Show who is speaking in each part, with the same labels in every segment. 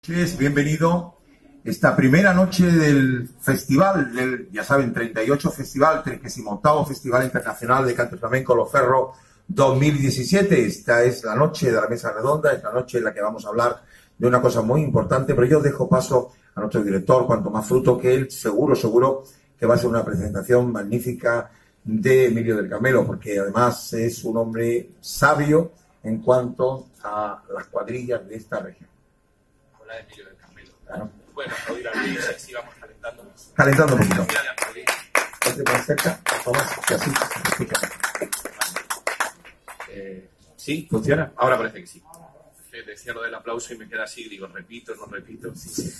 Speaker 1: Bienvenido esta primera noche del festival, ya saben, 38 Festival, 38º Festival Internacional de Cante Flamenco Los Ferros 2017. Esta es la noche de la mesa redonda, es la noche en la que vamos a hablar de una cosa muy importante, pero yo dejo paso a nuestro director, Juan Tomás Fruto, que él seguro que va a ser una presentación magnífica de Emilio del Carmelo, porque además es un hombre sabio en cuanto a las cuadrillas de esta región.
Speaker 2: Hola, Emilio del Carmelo.
Speaker 1: Claro.
Speaker 2: Bueno, aplaudir a Luis, así vamos calentando.
Speaker 1: Calentando un poquito.
Speaker 2: Vale.
Speaker 1: Más cerca, Tomás, que así se escucha.
Speaker 2: ¿Sí? ¿Funciona? Ahora parece que sí. Decía lo del aplauso y me queda así, digo, repito, no repito. Sí.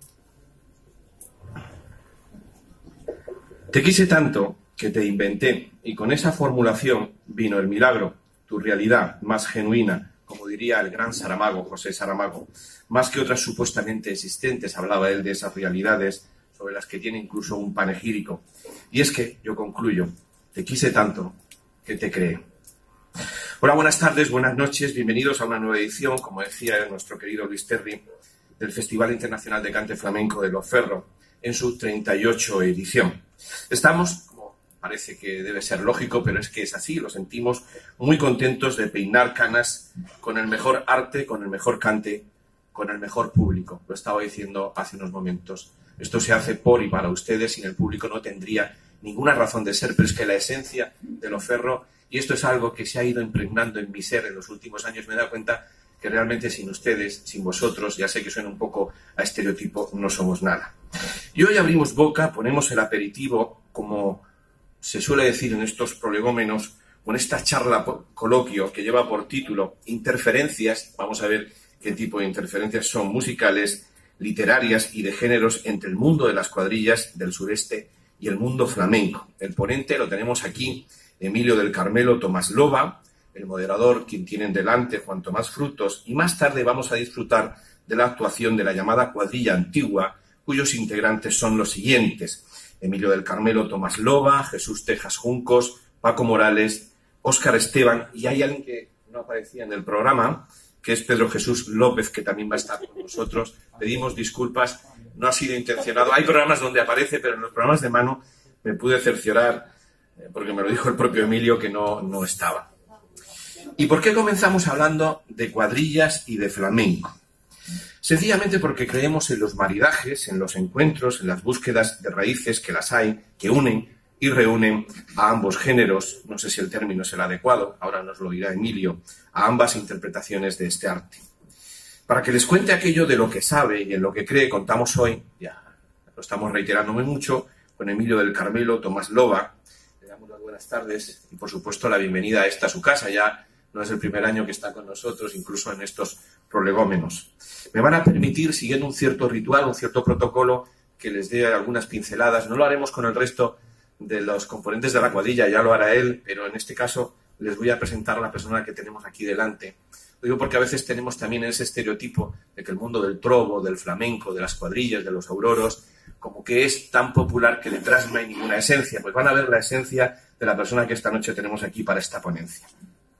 Speaker 2: Te quise tanto que te inventé, y con esa formulación vino el milagro, tu realidad más genuina, como diría el gran Saramago, José Saramago. Más que otras supuestamente existentes, hablaba él de esas realidades sobre las que tiene incluso un panegírico. Y es que, yo concluyo, te quise tanto que te creé. Hola, buenas tardes, buenas noches, bienvenidos a una nueva edición, como decía nuestro querido Luis Terry, del Festival Internacional de Cante Flamenco de Los Ferros, en su 38 edición. Estamos, como parece que debe ser lógico, pero es que es así, lo sentimos, muy contentos de peinar canas con el mejor arte, con el mejor cante, con el mejor público. Lo estaba diciendo hace unos momentos. Esto se hace por y para ustedes, sin el público no tendría ninguna razón de ser, pero es que la esencia de Los Ferros, y esto es algo que se ha ido impregnando en mi ser en los últimos años, me he dado cuenta que realmente sin ustedes, sin vosotros, ya sé que suena un poco a estereotipo, no somos nada. Y hoy abrimos boca, ponemos el aperitivo, como se suele decir en estos prolegómenos, con esta charla coloquio que lleva por título Interferencias. Vamos a ver qué tipo de interferencias son musicales, literarias y de géneros entre el mundo de las cuadrillas del sureste y el mundo flamenco. El ponente lo tenemos aquí, Emilio del Carmelo Tomás Loba, el moderador, quien tienen delante, Juan Tomás Frutos, y más tarde vamos a disfrutar de la actuación de la llamada cuadrilla antigua, cuyos integrantes son los siguientes: Emilio del Carmelo Tomás Loba, Jesús Tejas Juncos, Paco Morales, Óscar Esteban, y hay alguien que no aparecía en el programa, que es Pedro Jesús López, que también va a estar con nosotros. Pedimos disculpas, no ha sido intencionado. Hay programas donde aparece, pero en los programas de mano me pude cerciorar, porque me lo dijo el propio Emilio, que no estaba. ¿Y por qué comenzamos hablando de cuadrillas y de flamenco? Sencillamente porque creemos en los maridajes, en los encuentros, en las búsquedas de raíces que las hay, que unen y reúnen a ambos géneros, no sé si el término es el adecuado, ahora nos lo dirá Emilio, a ambas interpretaciones de este arte. Para que les cuente aquello de lo que sabe y en lo que cree, contamos hoy, ya lo estamos reiterándome mucho, con Emilio del Carmelo Tomás Loba. Le damos las buenas tardes y, por supuesto, la bienvenida a esta su casa. Ya no es el primer año que está con nosotros, incluso en estos prolegómenos. Me van a permitir, siguiendo un cierto ritual, un cierto protocolo, que les dé algunas pinceladas. No lo haremos con el resto de los componentes de la cuadrilla, ya lo hará él, pero en este caso les voy a presentar a la persona que tenemos aquí delante. Lo digo porque a veces tenemos también ese estereotipo de que el mundo del trobo, del flamenco, de las cuadrillas, de los auroros, como que es tan popular que detrás no hay ninguna esencia. Pues van a ver la esencia de la persona que esta noche tenemos aquí para esta ponencia.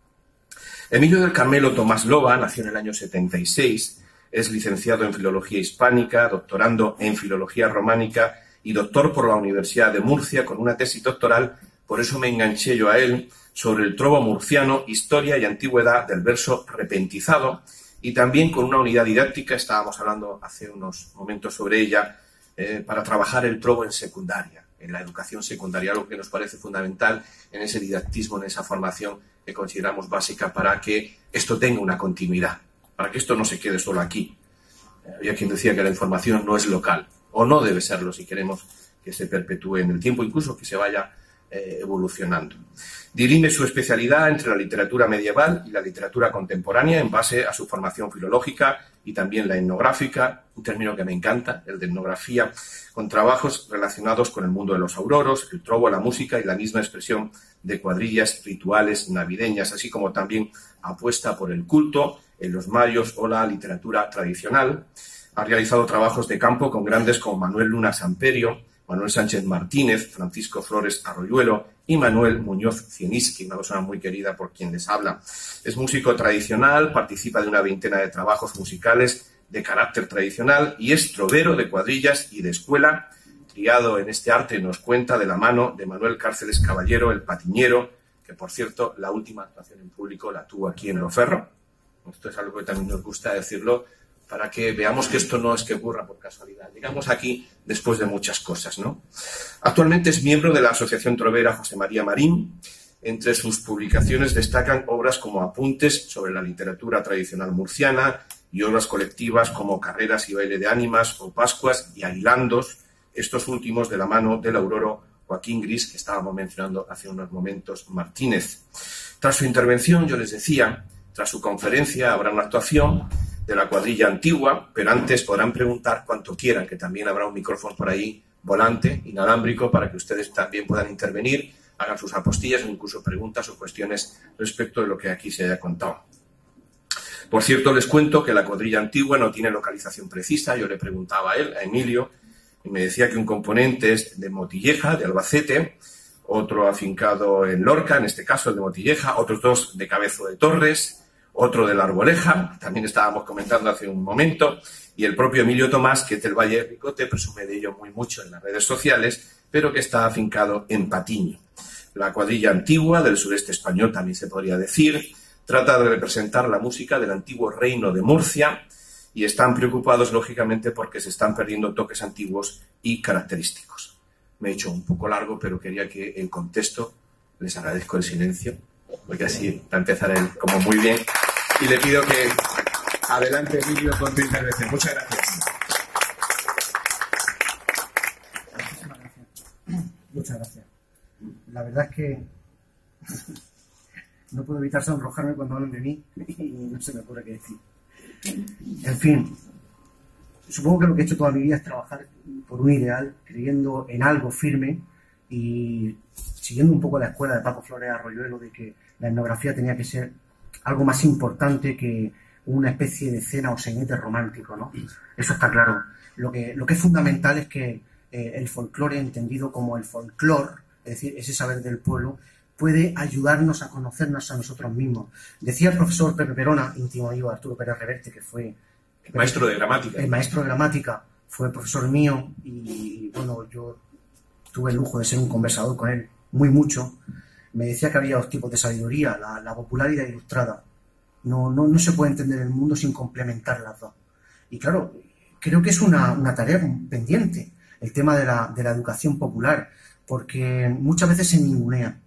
Speaker 2: Emilio del Carmelo Tomás Loba nació en el año 76, es licenciado en Filología Hispánica, doctorando en Filología Románica y doctor por la Universidad de Murcia con una tesis doctoral, por eso me enganché yo a él, sobre el trobo murciano, historia y antigüedad del verso repentizado, y también con una unidad didáctica, estábamos hablando hace unos momentos sobre ella, para trabajar el trobo en secundaria, en la educación secundaria, algo que nos parece fundamental en ese didactismo, en esa formación que consideramos básica para que esto tenga una continuidad, para que esto no se quede solo aquí. Había quien decía que la información no es local, o no debe serlo si queremos que se perpetúe en el tiempo, incluso que se vaya evolucionando. Dirime su especialidad entre la literatura medieval y la literatura contemporánea en base a su formación filológica y también la etnográfica, un término que me encanta, el de etnografía, con trabajos relacionados con el mundo de los auroros, el trobo, la música y la misma expresión de cuadrillas rituales navideñas, así como también apuesta por el culto en los mayos o la literatura tradicional. Ha realizado trabajos de campo con grandes como Manuel Luna Samperio, Manuel Sánchez Martínez, Francisco Flores Arroyuelo y Manuel Muñoz Cieniski, una persona muy querida por quien les habla. Es músico tradicional, participa de una veintena de trabajos musicales de carácter tradicional y es trovero de cuadrillas y de escuela, criado en este arte, nos cuenta, de la mano de Manuel Cárceles Caballero, el patiñero, que por cierto la última actuación en público la tuvo aquí en Loferro. Esto es algo que también nos gusta decirlo para que veamos que esto no es que ocurra por casualidad. Llegamos aquí después de muchas cosas, ¿no? Actualmente es miembro de la Asociación Trovera José María Marín. Entre sus publicaciones destacan obras como Apuntes sobre la literatura tradicional murciana y obras colectivas como Carreras y baile de ánimas o Pascuas y Aguilandos, estos últimos de la mano del auroro Joaquín Gris, que estábamos mencionando hace unos momentos, Martínez. Tras su intervención, yo les decía, tras su conferencia habrá una actuación de la cuadrilla antigua, pero antes podrán preguntar cuanto quieran, que también habrá un micrófono por ahí, volante, inalámbrico, para que ustedes también puedan intervenir, hagan sus apostillas o incluso preguntas o cuestiones respecto de lo que aquí se haya contado. Por cierto, les cuento que la cuadrilla antigua no tiene localización precisa. Yo le preguntaba a él, a Emilio, y me decía que un componente es de Motilleja, de Albacete, otro afincado en Lorca, en este caso el de Motilleja, otros dos de Cabezo de Torres, otro de la Arboleja, también estábamos comentando hace un momento, y el propio Emilio Tomás, que es del Valle de Ricote, presume de ello muy mucho en las redes sociales, pero que está afincado en Patiño. La cuadrilla antigua del sureste español, también se podría decir, trata de representar la música del antiguo reino de Murcia y están preocupados, lógicamente, porque se están perdiendo toques antiguos y característicos. Me he hecho un poco largo, pero quería que el contexto, les agradezco el silencio, porque así va a empezar él como muy bien, y le pido que adelante, Emilio, con tu intervención. Muchas gracias.
Speaker 3: Muchas gracias. La verdad es que no puedo evitar sonrojarme cuando hablan de mí y no se me ocurre qué decir. En fin, supongo que lo que he hecho toda mi vida es trabajar por un ideal, creyendo en algo firme y siguiendo un poco la escuela de Paco Flores Arroyuelo de que la etnografía tenía que ser algo más importante que una especie de cena o sainete romántico, ¿no? Eso está claro. Lo que es fundamental es que el folclore, entendido como el folclor, es decir, ese saber del pueblo, puede ayudarnos a conocernos a nosotros mismos. Decía el profesor Pepe Perona, íntimo amigo de Arturo Pérez Reverte, que fue
Speaker 2: maestro de gramática.
Speaker 3: El maestro de gramática, fue profesor mío y bueno, yo tuve el lujo de ser un conversador con él, muy mucho. Me decía que había dos tipos de sabiduría, la popular y la ilustrada. No se puede entender el mundo sin complementar las dos. Y claro, creo que es una tarea pendiente, el tema de la educación popular, porque muchas veces se ningunea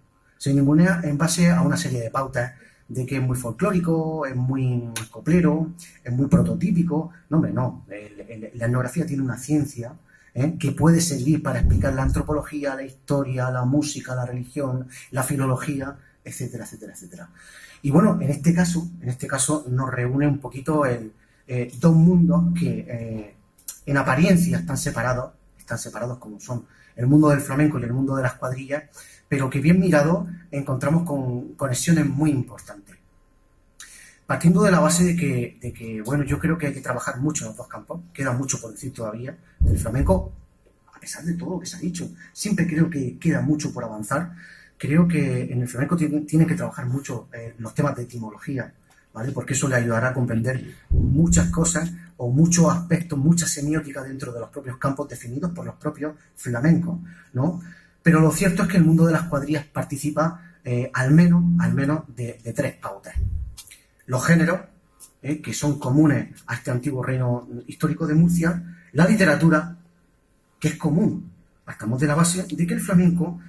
Speaker 3: en base a una serie de pautas de que es muy folclórico, es muy coplero, es muy prototípico. No, hombre, no. La etnografía tiene una ciencia que puede servir para explicar la antropología, la historia, la música, la religión, la filología, etcétera, etcétera, etcétera. Y bueno, en este caso nos reúne un poquito dos mundos que en apariencia están separados como son el mundo del flamenco y el mundo de las cuadrillas, pero que bien mirado encontramos con conexiones muy importantes. Partiendo de la base de que, bueno, yo creo que hay que trabajar mucho en los dos campos, queda mucho por decir todavía del flamenco, a pesar de todo lo que se ha dicho, siempre creo que queda mucho por avanzar. Creo que en el flamenco tiene que trabajar mucho los temas de etimología, ¿vale? Porque eso le ayudará a comprender muchas cosas o muchos aspectos, mucha semiótica dentro de los propios campos definidos por los propios flamencos, ¿no? Pero lo cierto es que el mundo de las cuadrillas participa al menos de tres pautas. Los géneros, que son comunes a este antiguo reino histórico de Murcia, la literatura, que es común. Partamos de la base de que el flamenco,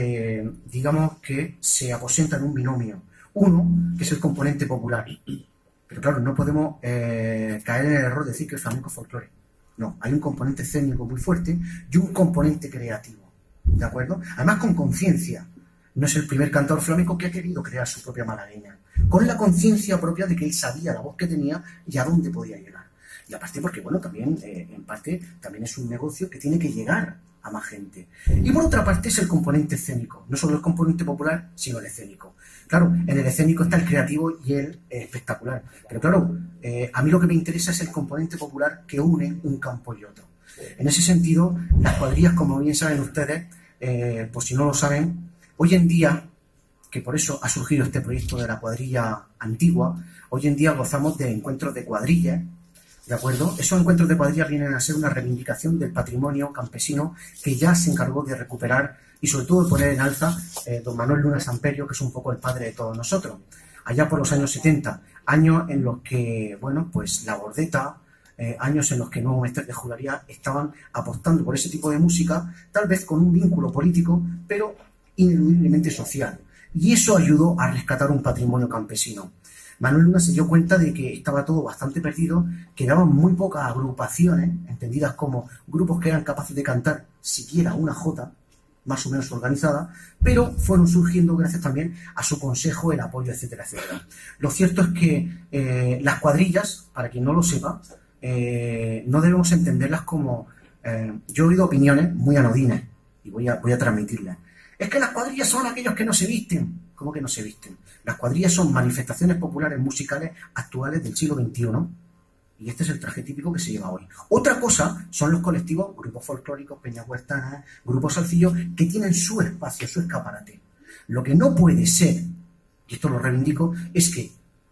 Speaker 3: digamos que se aposenta en un binomio. Uno, que es el componente popular. Pero claro, no podemos caer en el error de decir que el flamenco es folclore. No, hay un componente escénico muy fuerte y un componente creativo. ¿De acuerdo? Además, con conciencia. No es el primer cantor flamenco que ha querido crear su propia malagueña. Con la conciencia propia de que él sabía la voz que tenía y a dónde podía llegar. Y aparte porque, bueno, también, en parte, también es un negocio que tiene que llegar a más gente. Y por otra parte es el componente escénico. No solo el componente popular, sino el escénico. Claro, en el escénico está el creativo y el espectacular. Pero claro, a mí lo que me interesa es el componente popular que une un campo y otro. En ese sentido, las cuadrillas, como bien saben ustedes, por si no lo saben, hoy en día, que por eso ha surgido este proyecto de la cuadrilla antigua, hoy en día gozamos de encuentros de cuadrillas ¿De acuerdo? Esos encuentros de cuadrillas vienen a ser una reivindicación del patrimonio campesino que ya se encargó de recuperar y sobre todo de poner en alza don Manuel Luna Samperio, que es un poco el padre de todos nosotros. Allá por los años 70, años en los que, bueno, pues la Bordeta, años en los que nuevos mestres de juglaría estaban apostando por ese tipo de música, tal vez con un vínculo político, pero ineludiblemente social. Y eso ayudó a rescatar un patrimonio campesino. Manuel Luna se dio cuenta de que estaba todo bastante perdido, quedaban muy pocas agrupaciones, entendidas como grupos que eran capaces de cantar siquiera una jota, más o menos organizada, pero fueron surgiendo gracias también a su consejo, el apoyo, etcétera, etcétera. Lo cierto es que las cuadrillas, para quien no lo sepa, no debemos entenderlas como... yo he oído opiniones muy anodinas, y voy a transmitirlas. Es que las cuadrillas son aquellos que no se visten. ¿Cómo que no se visten? Las cuadrillas son manifestaciones populares musicales actuales del siglo XXI, y este es el traje típico que se lleva hoy. Otra cosa son los colectivos, grupos folclóricos, peñas huertanas, grupos salcillos, que tienen su espacio, su escaparate. Lo que no puede ser, y esto lo reivindico, es que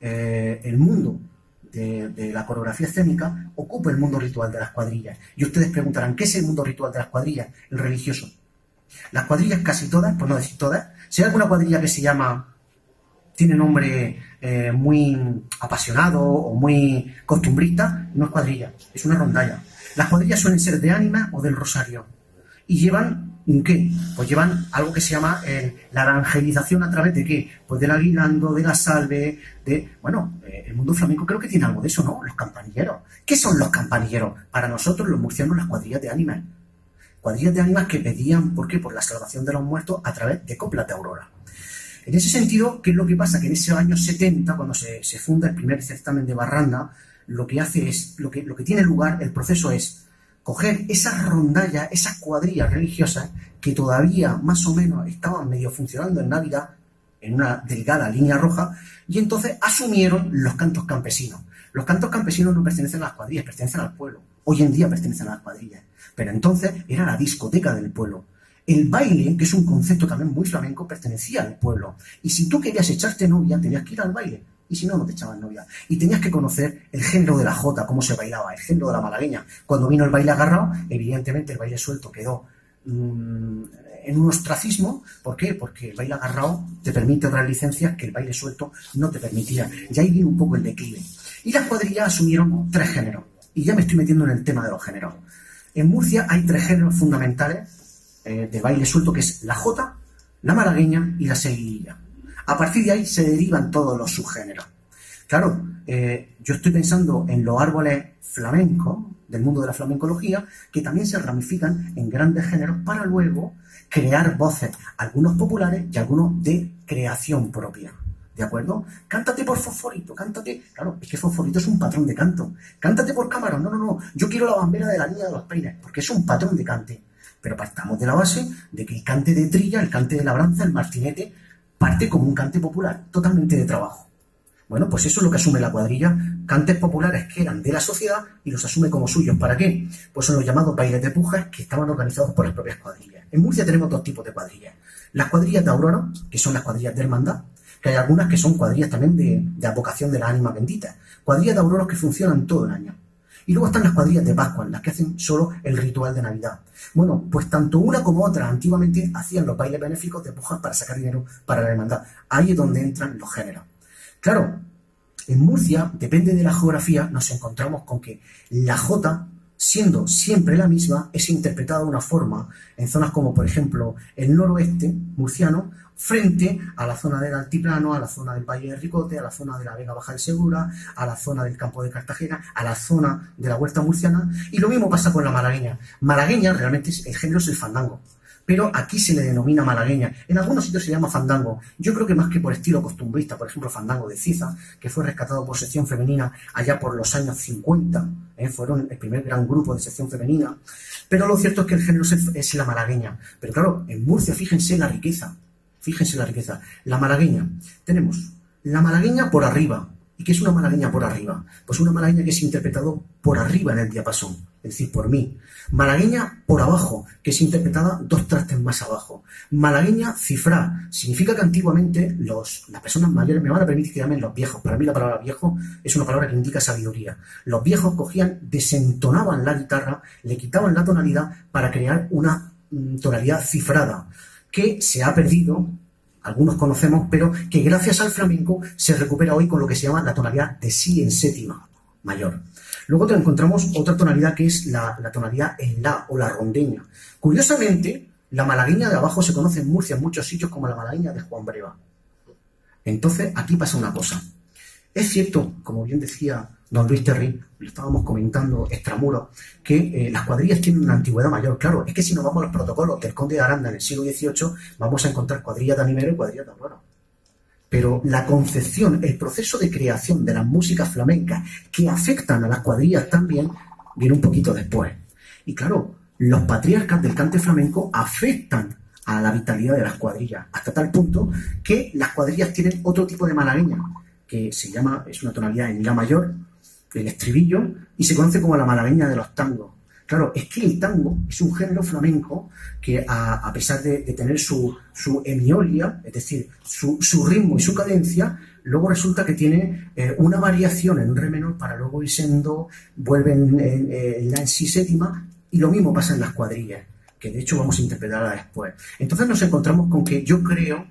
Speaker 3: el mundo de la coreografía escénica ocupe el mundo ritual de las cuadrillas. Y ustedes preguntarán, ¿qué es el mundo ritual de las cuadrillas? El religioso. Las cuadrillas casi todas, por no decir todas, si hay alguna cuadrilla que se llama, tiene nombre muy apasionado o muy costumbrista, no es cuadrilla, es una rondalla. Las cuadrillas suelen ser de ánima o del rosario. Y llevan, ¿qué? Pues llevan algo que se llama la evangelización a través de ¿qué? Pues del aguinaldo, de la salve, el mundo flamenco creo que tiene algo de eso, ¿no? Los campanilleros. ¿Qué son los campanilleros? Para nosotros, los murcianos, las cuadrillas de ánimas. Cuadrillas de ánimas que pedían, ¿por qué? Por la salvación de los muertos a través de coplas de aurora. En ese sentido, ¿qué es lo que pasa? Que en esos años 70, cuando se funda el primer certamen de Barranda, lo que hace es, lo que tiene lugar, el proceso es coger esas rondallas, esas cuadrillas religiosas que todavía más o menos estaban medio funcionando en Navidad, en una delgada línea roja, y entonces asumieron los cantos campesinos. Los cantos campesinos no pertenecen a las cuadrillas, pertenecen al pueblo. Hoy en día pertenecen a las cuadrillas. Pero entonces era la discoteca del pueblo. El baile, que es un concepto también muy flamenco, pertenecía al pueblo. Y si tú querías echarte novia, tenías que ir al baile. Y si no, no te echaban novia. Y tenías que conocer el género de la jota, cómo se bailaba, el género de la malagueña. Cuando vino el baile agarrado, evidentemente el baile suelto quedó en un ostracismo. ¿Por qué? Porque el baile agarrado te permite otras licencias que el baile suelto no te permitía. Y ahí vino un poco el declive. Y las cuadrillas asumieron 3 géneros. Y ya me estoy metiendo en el tema de los géneros. En Murcia hay 3 géneros fundamentales de baile suelto, que es la jota, la malagueña y la seguidilla. A partir de ahí se derivan todos los subgéneros. Claro, yo estoy pensando en los árboles flamencos, del mundo de la flamencología, que también se ramifican en grandes géneros para luego crear voces, algunos populares y algunos de creación propia. ¿De acuerdo? Cántate por Fosforito, cántate... Claro, es que Fosforito es un patrón de canto. Cántate por Camarón. No. Yo quiero la bambera de la niña de los peines, porque es un patrón de cante. Pero partamos de la base de que el cante de trilla, el cante de labranza, el martinete, parte como un cante popular, totalmente de trabajo. Bueno, pues eso es lo que asume la cuadrilla, cantes populares que eran de la sociedad y los asume como suyos. ¿Para qué? Pues son los llamados bailes de pujas, que estaban organizados por las propias cuadrillas. En Murcia tenemos 2 tipos de cuadrillas. Las cuadrillas de Aurora, que son las cuadrillas de hermandad, que hay algunas que son cuadrillas también de advocación de la ánima bendita. Cuadrillas de Aurora que funcionan todo el año. Y luego están las cuadrillas de Pascua, las que hacen solo el ritual de Navidad. Bueno, pues tanto una como otra antiguamente hacían los bailes benéficos de pujas para sacar dinero para la hermandad. Ahí es donde entran los géneros. Claro, en Murcia, depende de la geografía, nos encontramos con que la jota, siendo siempre la misma, es interpretada de una forma en zonas como, por ejemplo, el noroeste murciano, frente a la zona del altiplano, a la zona del Valle de Ricote, a la zona de la Vega Baja del Segura, a la zona del Campo de Cartagena, a la zona de la Huerta Murciana, y lo mismo pasa con la malagueña. Malagueña realmente el género es el fandango, pero aquí se le denomina malagueña. En algunos sitios se llama fandango. Yo creo que más que por estilo costumbrista, por ejemplo, fandango de Ciza, que fue rescatado por sección femenina allá por los años 50, fueron el primer gran grupo de sección femenina, pero lo cierto es que el género es la malagueña. Pero claro, en Murcia, fíjense la riqueza. La malagueña. Tenemos la malagueña por arriba. ¿Y qué es una malagueña por arriba? Pues una malagueña que es interpretado por arriba en el diapasón. es decir, por mí. Malagueña por abajo, que es interpretada 2 trastes más abajo. Malagueña cifrá, significa que antiguamente las personas mayores, me van a permitir que llamen los viejos, para mí la palabra viejo es una palabra que indica sabiduría. Los viejos cogían, desentonaban la guitarra, le quitaban la tonalidad para crear una tonalidad cifrada, que se ha perdido, algunos conocemos, pero que gracias al flamenco se recupera hoy con lo que se llama la tonalidad de si en séptima mayor. Luego te encontramos otra tonalidad que es la tonalidad en la o la rondeña. Curiosamente, la malagueña de abajo se conoce en Murcia en muchos sitios como la malagueña de Juan Breva. Entonces, aquí pasa una cosa. Es cierto, como bien decía don Luis Terry, lo estábamos comentando extramuros, que las cuadrillas tienen una antigüedad mayor. Claro, es que si nos vamos a los protocolos del conde de Aranda en el siglo XVIII, vamos a encontrar cuadrillas de animero y cuadrillas de aurora. Pero la concepción, el proceso de creación de las músicas flamencas que afectan a las cuadrillas también, viene un poquito después. Y claro, los patriarcas del cante flamenco afectan a la vitalidad de las cuadrillas, hasta tal punto que las cuadrillas tienen otro tipo de malagueña, que se llama, es una tonalidad en la mayor, el estribillo, y se conoce como la malagueña de los tangos. Claro, es que el tango es un género flamenco que a pesar de tener su emiolia, es decir, su ritmo y su cadencia, luego resulta que tiene una variación en un re menor para luego ir siendo, vuelven en la en si séptima, y lo mismo pasa en las cuadrillas, que de hecho vamos a interpretarla después. Entonces nos encontramos con que yo creo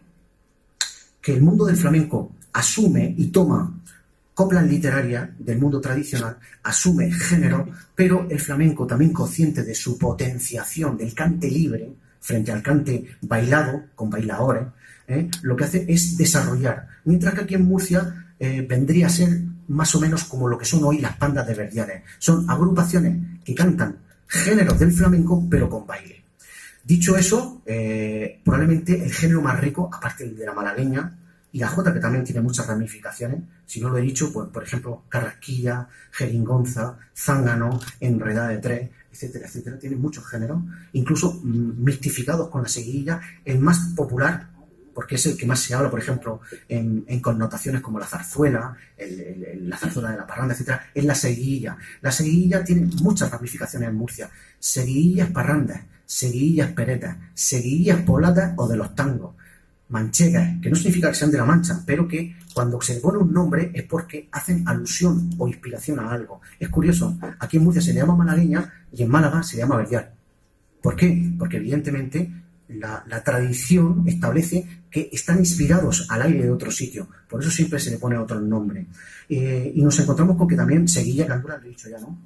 Speaker 3: que el mundo del flamenco asume y toma coplas literarias del mundo tradicional, asume género, pero el flamenco, también consciente de su potenciación del cante libre frente al cante bailado, con bailadores, lo que hace es desarrollar. Mientras que aquí en Murcia vendría a ser más o menos como lo que son hoy las pandas de Verdiales. Son agrupaciones que cantan géneros del flamenco, pero con baile. Dicho eso, probablemente el género más rico, aparte de la malagueña, y la jota, que también tiene muchas ramificaciones, si no lo he dicho, pues por ejemplo, carrasquilla, jeringonza, zángano, enredada de tres, etcétera, etcétera. Tiene muchos géneros, incluso mistificados con la seguidilla. El más popular, porque es el que más se habla, por ejemplo, en connotaciones como la zarzuela, la zarzuela de la parranda, etcétera, es la seguidilla. La seguidilla tiene muchas ramificaciones en Murcia. Seguidillas parrandas, seguidillas peretas, seguidillas polatas o de los tangos. Manchegas, que no significa que sean de la Mancha, pero que cuando se le pone un nombre es porque hacen alusión o inspiración a algo. Es curioso, aquí en Murcia se le llama malagueña y en Málaga se le llama verdial. ¿Por qué? Porque evidentemente la tradición establece que están inspirados al aire de otro sitio, por eso siempre se le pone otro nombre. Y nos encontramos con que también seguilla, que lo he dicho ya, ¿no?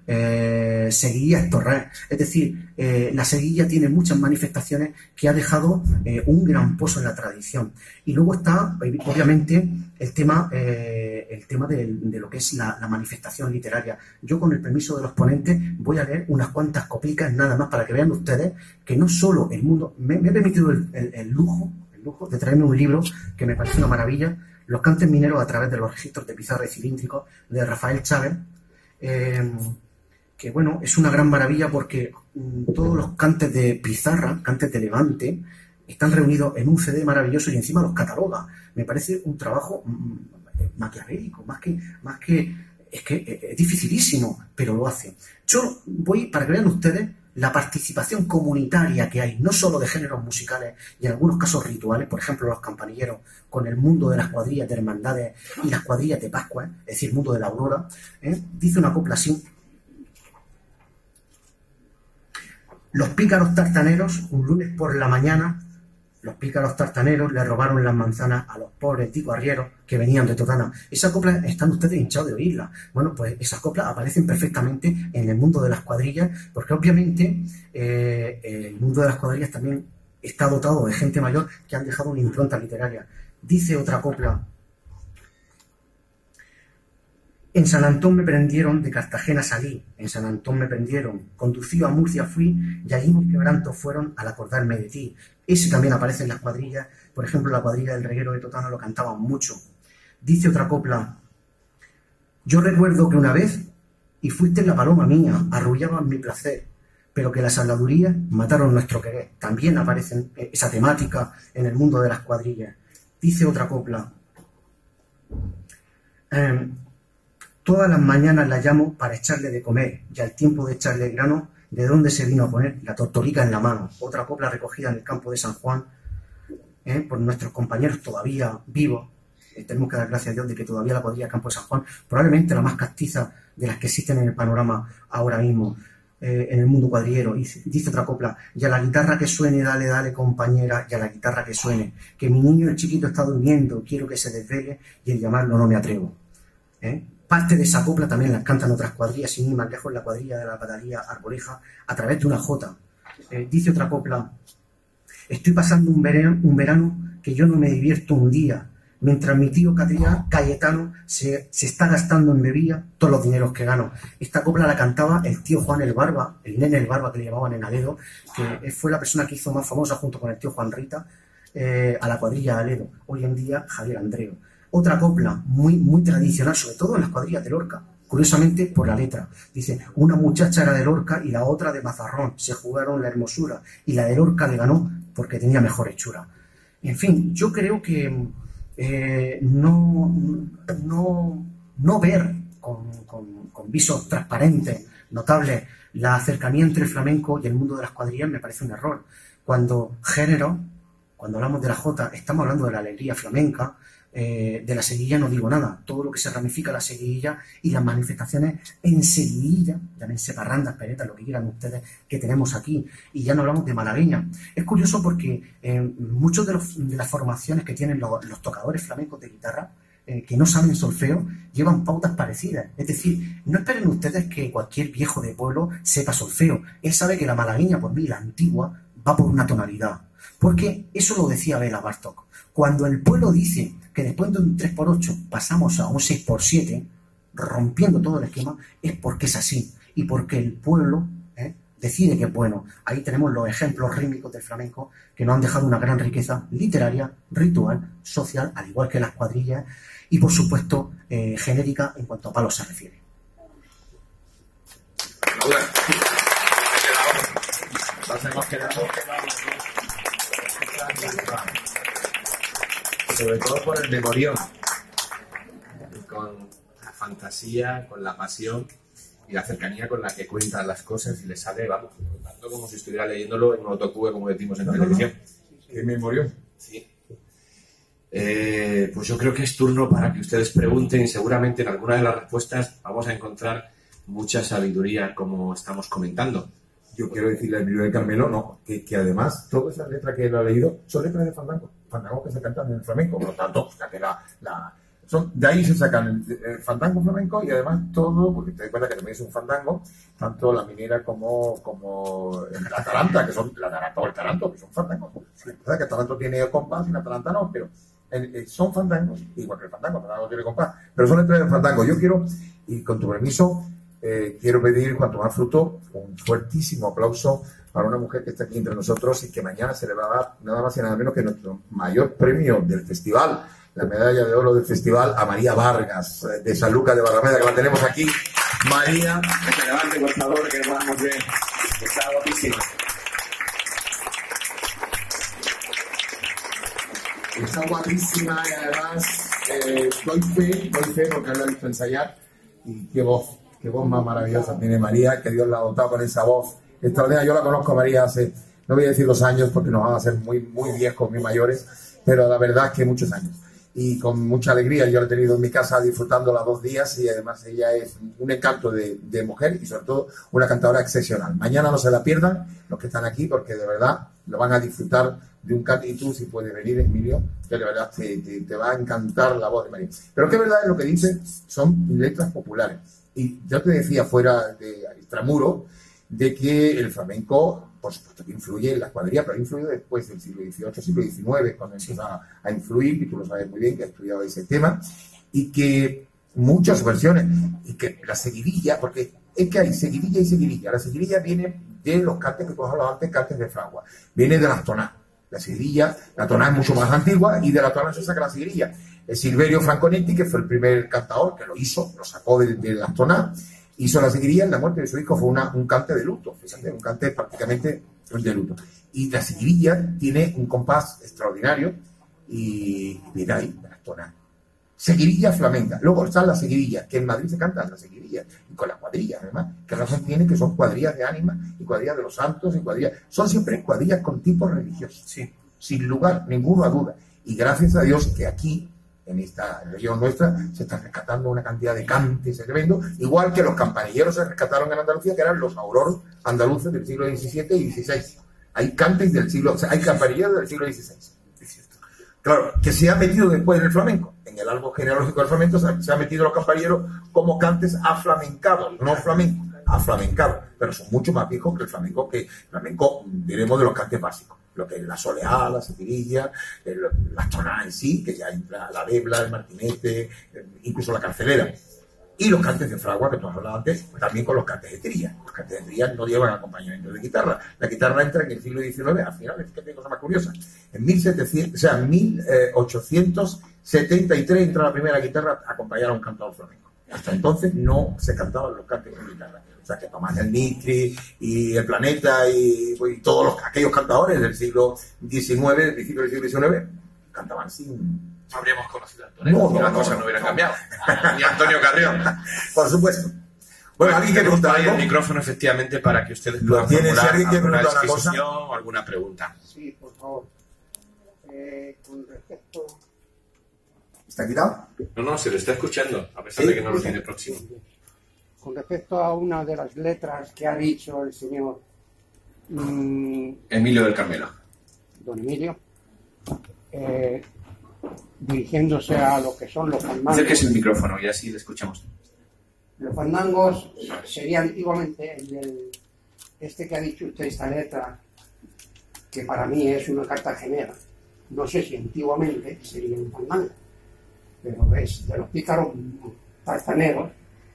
Speaker 3: Seguilla es torrer, es decir, la seguilla tiene muchas manifestaciones que ha dejado un gran pozo en la tradición. Y luego está obviamente el tema de lo que es la manifestación literaria. Yo, con el permiso de los ponentes, voy a leer unas cuantas coplicas nada más para que vean ustedes que no solo el mundo, me he permitido el lujo de traerme un libro que me parece una maravilla, Los cantes mineros a través de los registros de pizarra y cilíndricos, de Rafael Chávez, que bueno, es una gran maravilla porque todos los cantes de pizarra, cantes de Levante, están reunidos en un CD maravilloso y encima los cataloga. Me parece un trabajo maquiavélico, más que es dificilísimo, pero lo hace. Yo voy, para que vean ustedes la participación comunitaria que hay, no solo de géneros musicales y en algunos casos rituales, por ejemplo los campanilleros, con el mundo de las cuadrillas de hermandades y las cuadrillas de Pascua, es decir, el mundo de la aurora. Dice una copla así: los pícaros tartaneros, un lunes por la mañana, los pícaros tartaneros le robaron las manzanas a los pobres ticos arrieros que venían de Totana. Esas coplas están ustedes hinchados de oírlas. Bueno, pues esas coplas aparecen perfectamente en el mundo de las cuadrillas, porque obviamente el mundo de las cuadrillas también está dotado de gente mayor que han dejado una impronta literaria. Dice otra copla: en San Antón me prendieron, de Cartagena salí, en San Antón me prendieron, conducido a Murcia fui, y allí mis quebrantos fueron al acordarme de ti. Ese también aparece en las cuadrillas, por ejemplo, la cuadrilla del Reguero de Totana lo cantaban mucho. Dice otra copla: yo recuerdo que una vez, y fuiste la paloma mía, arrullaban mi placer, pero que las habladurías mataron nuestro querer. También aparece esa temática en el mundo de las cuadrillas. Dice otra copla: Todas las mañanas la llamo para echarle de comer, y al tiempo de echarle el grano, ¿de dónde se vino a poner? La tortorica en la mano. Otra copla recogida en el campo de San Juan, por nuestros compañeros todavía vivos. Tenemos que dar gracias a Dios de que todavía la cuadrilla Campo de San Juan, probablemente la más castiza de las que existen en el panorama ahora mismo, en el mundo cuadrillero. Y dice otra copla: y a la guitarra que suene, dale, dale, compañera, y a la guitarra que suene, que mi niño el chiquito está durmiendo, quiero que se desvele, y el llamarlo no me atrevo. Parte de esa copla también las cantan otras cuadrillas, sin ir más lejos, la cuadrilla de la Pataría Arboleja, a través de una jota. Dice otra copla: estoy pasando un verano que yo no me divierto un día, mientras mi tío Cayetano se está gastando en bebida todos los dineros que gano. Esta copla la cantaba el tío Juan el Barba, el nene el Barba que le llamaban en Aledo, que fue la persona que hizo más famosa junto con el tío Juan Rita a la cuadrilla de Aledo. Hoy en día Javier Andreu. Otra copla muy tradicional, sobre todo en las cuadrillas de Lorca, curiosamente por la letra. Dice: una muchacha era de Lorca y la otra de Mazarrón, se jugaron la hermosura y la de Lorca le ganó porque tenía mejor hechura. En fin, yo creo que no ver con visos transparentes, notables, la cercanía entre el flamenco y el mundo de las cuadrillas me parece un error. Cuando hablamos de la jota, estamos hablando de la alegría flamenca. De la seguidilla no digo nada, todo lo que se ramifica la seguidilla y las manifestaciones en seguidilla, llámense parrandas, peretas, lo que quieran ustedes, que tenemos aquí, y ya no hablamos de malagueña. Es curioso porque muchos de las formaciones que tienen los tocadores flamencos de guitarra, que no saben solfeo, llevan pautas parecidas. Es decir, no esperen ustedes que cualquier viejo de pueblo sepa solfeo. Él sabe que la malagueña, por mí, la antigua, va por una tonalidad. Porque eso lo decía Bela Bartók. Cuando el pueblo dice que después de un 3x8 pasamos a un 6x7, rompiendo todo el esquema, es porque es así. Y porque el pueblo decide que es bueno. Ahí tenemos los ejemplos rítmicos del flamenco que nos han dejado una gran riqueza literaria, ritual, social, al igual que las cuadrillas, y por supuesto genérica en cuanto a palos se refiere.
Speaker 4: Sobre todo por el memorión, con la fantasía, con la pasión y la cercanía con la que cuentan las cosas, y le sale, vamos, tanto como si estuviera leyéndolo en un autocue, como decimos en televisión.
Speaker 1: ¿Qué memorión?
Speaker 4: Sí. Pues yo creo que es turno para que ustedes pregunten, y seguramente en alguna de las respuestas vamos a encontrar mucha sabiduría, como estamos comentando.
Speaker 1: Yo quiero decirle al Emilio de Carmelo, no, que además todas esas letras que él ha leído son letras de fandango que se cantan en el flamenco, por lo tanto, de ahí se sacan el fandango flamenco, y además todo, porque te das cuenta que también es un fandango, tanto la minera como la atalanta, que son la atalanta o el taranto, que son fandangos. ¿Sabes que el taranto tiene el compás y la atalanta no? Pero son fandangos, igual que el fandango tiene compás, pero son letras de fandango. Yo quiero, y con tu permiso, quiero pedir, cuanto más fruto, un fuertísimo aplauso para una mujer que está aquí entre nosotros y que mañana se le va a dar nada más y nada menos que nuestro mayor premio del festival, la medalla de oro del festival, a María Vargas, de San Lucas de Barrameda, que la tenemos aquí. María,
Speaker 4: que se levante, por favor, que podamos ver. Está guapísima.
Speaker 1: Está guapísima, y además doy fe porque la he visto ensayar, y qué voz más maravillosa tiene María, que Dios la ha dotado con esa voz extraordinaria. Yo la conozco a María hace, no voy a decir los años porque nos van a hacer muy viejos, muy mayores, pero la verdad es que muchos años. Y con mucha alegría, yo la he tenido en mi casa disfrutando las 2 días, y además ella es un encanto de mujer, y sobre todo una cantadora excepcional. Mañana no se la pierdan los que están aquí, porque de verdad lo van a disfrutar de un canto, y tú, si puedes venir, Emilio, que de verdad te va a encantar la voz de María. Pero que verdad es lo que dice, son letras populares. Y yo te decía fuera de extramuro de que el flamenco, por supuesto que influye en las cuadrillas, pero influye después del siglo XVIII, siglo XIX, cuando empieza a influir, y tú lo sabes muy bien, que has estudiado ese tema, y que muchas versiones, y que la seguidilla, porque es que hay seguidilla y seguidilla. La seguidilla viene de los cantes que tú has hablado antes, cantes de fragua, viene de las tonás. La seguidilla, la tonás es mucho más antigua, y de la tonás se saca la seguidilla. Silverio Franconetti, que fue el primer cantador que lo sacó de las tonás, hizo la seguidilla. En la muerte de su hijo fue un cante de luto, fíjate, un cante prácticamente de luto. Y la seguidilla tiene un compás extraordinario, y viene ahí, de las tonás. seguidilla flamenca. Luego está la seguidilla, que en Madrid se canta la seguidilla, y con las cuadrillas, además. ¿Qué razón tiene que son cuadrillas de ánimas y cuadrillas de los santos y cuadrillas? Son siempre cuadrillas con tipos religiosos,
Speaker 3: Sí.
Speaker 1: sin lugar ninguno a duda. Y gracias a Dios que aquí, en esta región nuestra, se está rescatando una cantidad de cantes tremendos, igual que los campanilleros se rescataron en Andalucía, que eran los auroros andaluces del siglo XVII y XVI. Hay cantes del siglo, o sea, hay campanilleros del siglo XVI. Claro, que se ha metido después en el flamenco. En el árbol genealógico del flamenco se han metido los campanilleros como cantes aflamencados, no flamencos, aflamencados. Pero son mucho más viejos que el flamenco, diremos, de los cantes básicos. Lo que es la soleá, la seguidilla, las tonadas en sí, que ya entra la debla, el martinete, incluso la carcelera. Y los cantes de fragua, que tú has hablado antes, también con los cantes de trilla. Los cantes de trilla no llevan acompañamiento de guitarra. La guitarra entra en el siglo XIX, al final, fíjate cosa más curiosa. En 1873 entra la primera guitarra a acompañar a un cantador flamenco. Hasta entonces no se cantaban los cantes con guitarra. O sea, que Tomás del Nitri y El Planeta y todos aquellos cantadores del siglo XIX, del principio del siglo XIX, cantaban sin...
Speaker 2: No habríamos conocido a Antonio, si las cosas no hubieran cambiado. Ni Antonio Carrión.
Speaker 1: Por supuesto. Bueno, alguien que pregunta
Speaker 2: ahí
Speaker 1: algo.
Speaker 2: el micrófono, efectivamente, para que ustedes
Speaker 1: ¿Lo
Speaker 2: puedan
Speaker 1: tiene?
Speaker 2: formular
Speaker 1: ¿Alguien que
Speaker 2: alguna
Speaker 1: pregunta una cosa?
Speaker 2: disquisición o alguna pregunta.
Speaker 5: Sí, por favor. Con respecto...
Speaker 1: ¿Está quitado?
Speaker 2: No, se le está escuchando, a pesar de que no lo tiene próximo.
Speaker 5: Con respecto a una de las letras que ha dicho el señor
Speaker 2: Emilio del Carmelo.
Speaker 5: don Emilio, dirigiéndose a lo que son los fandangos.
Speaker 2: Acérquese el micrófono y así le escuchamos.
Speaker 5: Los fandangos serían igualmente este que ha dicho usted, esta letra, que para mí es una cartagenera. No sé si antiguamente sería un fandango, pero es de los pícaros tartaneros.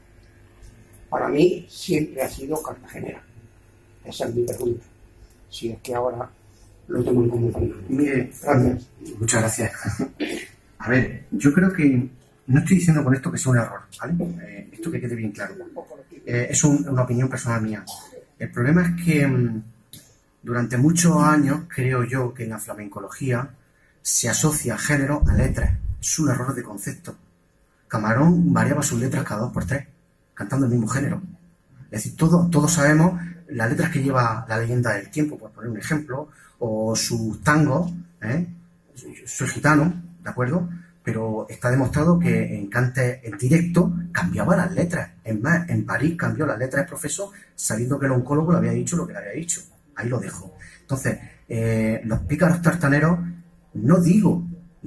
Speaker 5: Para mí siempre ha sido cartagenera. Esa es mi pregunta. Si es que ahora lo toman como fandango.
Speaker 3: Mire,
Speaker 5: Gracias.
Speaker 3: muchas gracias. A ver, yo creo que no estoy diciendo con esto que sea un error, ¿vale? Esto que quede bien claro. Es una opinión personal mía. El problema es que durante muchos años creo yo que en la flamencología se asocia género a letras. Es un error de concepto. Camarón variaba sus letras cada 2 por 3, cantando el mismo género. Es decir, todos sabemos las letras que lleva La Leyenda del Tiempo, por poner un ejemplo, o sus tangos, Soy gitano, ¿de acuerdo? Pero está demostrado que en cantes en directo cambiaba las letras. Es más, en París cambió las letras del profesor sabiendo que el oncólogo le había dicho lo que le había dicho. Ahí lo dejo. Entonces, los pícaros tartaneros, no digo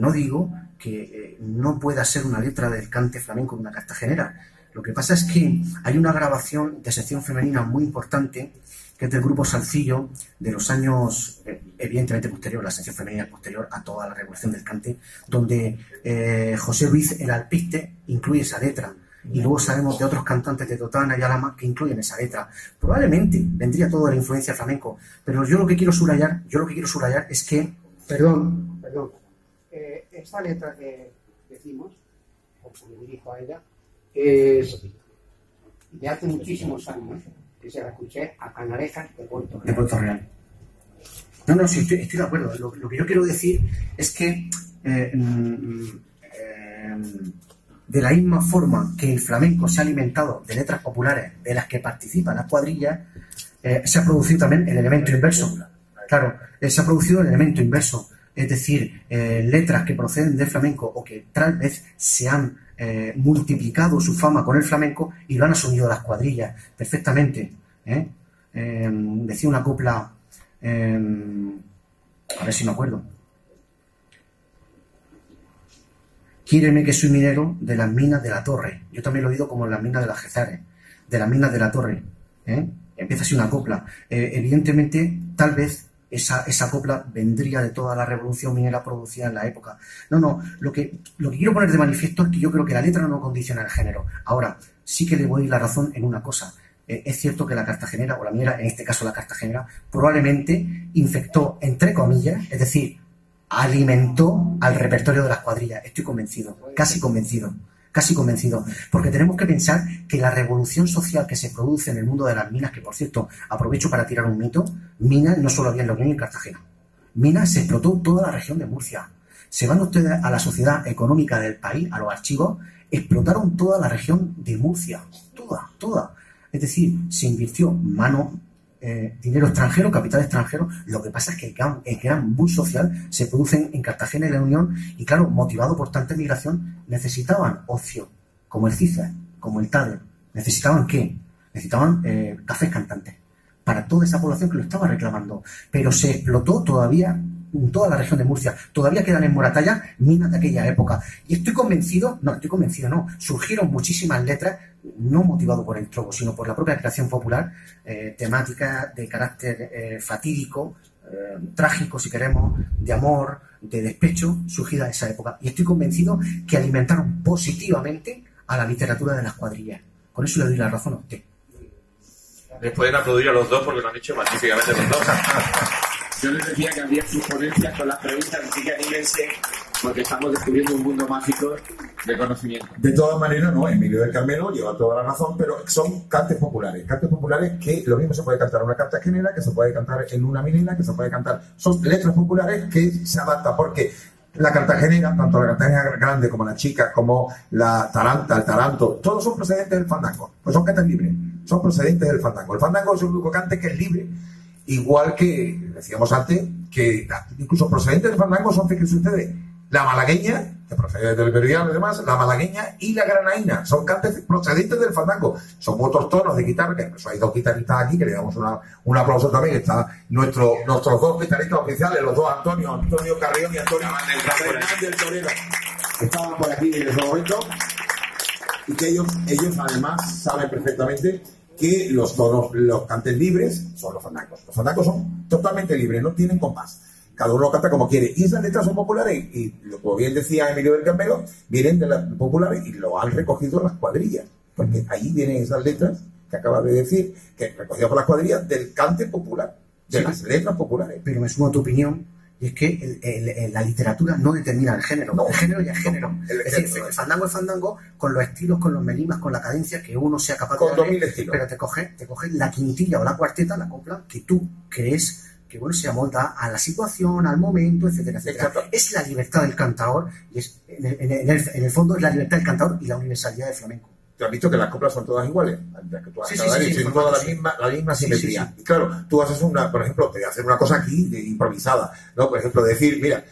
Speaker 3: que no pueda ser una letra del cante flamenco de una cartagenera. Lo que pasa es que hay una grabación de sección femenina muy importante, que es del grupo Salcillo, de los años, evidentemente posterior, la sección femenina es posterior a toda la revolución del cante, donde José Ruiz el Alpiste incluye esa letra. Y luego sabemos de otros cantantes de Totana y Alama que incluyen esa letra. Probablemente vendría todo de la influencia flamenco, pero yo lo que quiero subrayar es que...
Speaker 5: Perdón. Esta letra que decimos, o que me dirijo a ella, es de hace muchísimos años, que se la escuché a Canarejas de Puerto Real.
Speaker 3: De Puerto Real. No, sí, estoy de acuerdo. Lo que yo quiero decir es que de la misma forma que el flamenco se ha alimentado de letras populares de las que participan las cuadrillas, se ha producido también el elemento inverso. Claro, se ha producido el elemento inverso. Es decir, letras que proceden del flamenco o que tal vez se han multiplicado su fama con el flamenco y lo han asumido las cuadrillas perfectamente. Decía una copla, a ver si me acuerdo. Quiéreme que soy minero de las minas de la Torre. Yo también lo he oído como las minas de las Gezares, de las minas de la Torre. Empieza así una copla. Evidentemente, tal vez esa copla vendría de toda la revolución minera producida en la época. No, lo que quiero poner de manifiesto es que yo creo que la letra no condiciona el género. Ahora, sí que le voy la razón en una cosa. Es cierto que la cartagenera, o la minera, en este caso la cartagenera, probablemente infectó, entre comillas, es decir, alimentó al repertorio de las cuadrillas. Estoy convencido, casi convencido. Porque tenemos que pensar que la revolución social que se produce en el mundo de las minas, que por cierto, aprovecho para tirar un mito, minas no solo había en La Unión y en Cartagena. Minas se explotó toda la región de Murcia. Se van ustedes a la sociedad económica del país, a los archivos, explotaron toda la región de Murcia, toda. Es decir, se invirtió dinero extranjero, capital extranjero. Lo que pasa es que el gran boom social se produce en Cartagena y La Unión, y claro, motivado por tanta migración, necesitaban ocio, como el CICES, como el TADE. ¿Necesitaban qué? Necesitaban cafés cantantes para toda esa población que lo estaba reclamando. Pero se explotó todavía en toda la región de Murcia. Todavía quedan en Moratalla minas de aquella época. Y estoy convencido, surgieron muchísimas letras, no motivado por el trobo, sino por la propia creación popular, temáticas de carácter fatídico, trágico, si queremos, de amor, de despecho, surgida de esa época. Y estoy convencido que alimentaron positivamente a la literatura de las cuadrillas. Con eso le doy la razón a usted.
Speaker 2: Les pueden aplaudir a los dos porque lo han hecho magníficamente los dos.
Speaker 4: Yo les decía que había sus ponencias con las preguntas, así que anímense, porque estamos descubriendo un mundo mágico de conocimiento.
Speaker 1: De todas maneras, no, Emilio del Carmelo lleva toda la razón, pero son cantes populares que lo mismo se puede cantar en una cartagenera, que se puede cantar en una milena, que se puede cantar. Son letras populares que se adaptan, porque la cartagenera, tanto la cartagenera grande como la chica, como la taranta, el taranto, todos son procedentes del fandango, pues son cantes libres, son procedentes del fandango. El fandango es el único cante que es libre. Igual que decíamos antes, que incluso procedentes del fandango son, fíjense ustedes, la malagueña, que procede del iberiano y demás, la malagueña y la granaína, son cantes procedentes del fandango. Son otros tonos de guitarra, que pues hay dos guitarristas aquí, que le damos un aplauso también. Está nuestros dos guitarristas oficiales, los dos Antonio Carrión y Antonio Fernández del Torero. Estaban por aquí en ese momento, y que ellos además saben perfectamente que los cantes libres son los fandangos. Los fandangos son totalmente libres, no tienen compás. Cada uno canta como quiere. Y esas letras son populares. Y como bien decía Emilio del Carmelo, vienen de las populares y lo han recogido las cuadrillas. Porque ahí vienen esas letras que acaba de decir, que recogidas por las cuadrillas del cante popular, de las letras populares.
Speaker 3: Pero me sumo a tu opinión, y es que la literatura no determina el género. El género ya es género. Es decir, el fandango es fandango, con los estilos, con los melimas, con la cadencia que uno sea capaz
Speaker 1: con
Speaker 3: de darle, pero te coges la quintilla o la cuarteta, la copla, que tú crees que bueno, se amolda a la situación, al momento, etcétera, etcétera.
Speaker 1: Exacto.
Speaker 3: Es la libertad del cantador, y es, en el fondo es la libertad del cantador y la universalidad del flamenco.
Speaker 1: ¿Tú has visto que las coplas son todas iguales?
Speaker 3: Sí,
Speaker 1: tienen toda la misma simetría. Sí. Y claro, tú haces por ejemplo, te voy a hacer una cosa aquí improvisada, ¿no? Por ejemplo, decir, mira,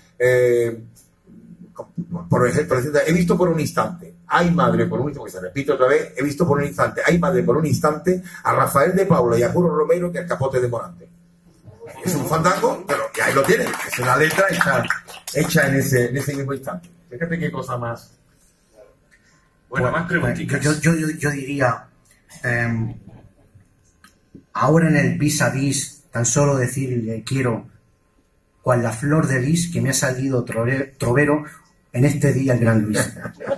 Speaker 1: por ejemplo, he visto por un instante, ay madre, por un instante, se repite otra vez, he visto por un instante, ay madre, por un instante, a Rafael de Paula y a Curro Romero que el capote de Morante. Es un fandango, pero ya ahí lo tienen, es una letra hecha en ese mismo instante. Fíjate qué cosa más.
Speaker 2: Bueno, más preguntitas.
Speaker 3: Yo diría, ahora en el vis a vis, tan solo decirle quiero, cual la flor de lis que me ha salido trovero en este día el gran Luis.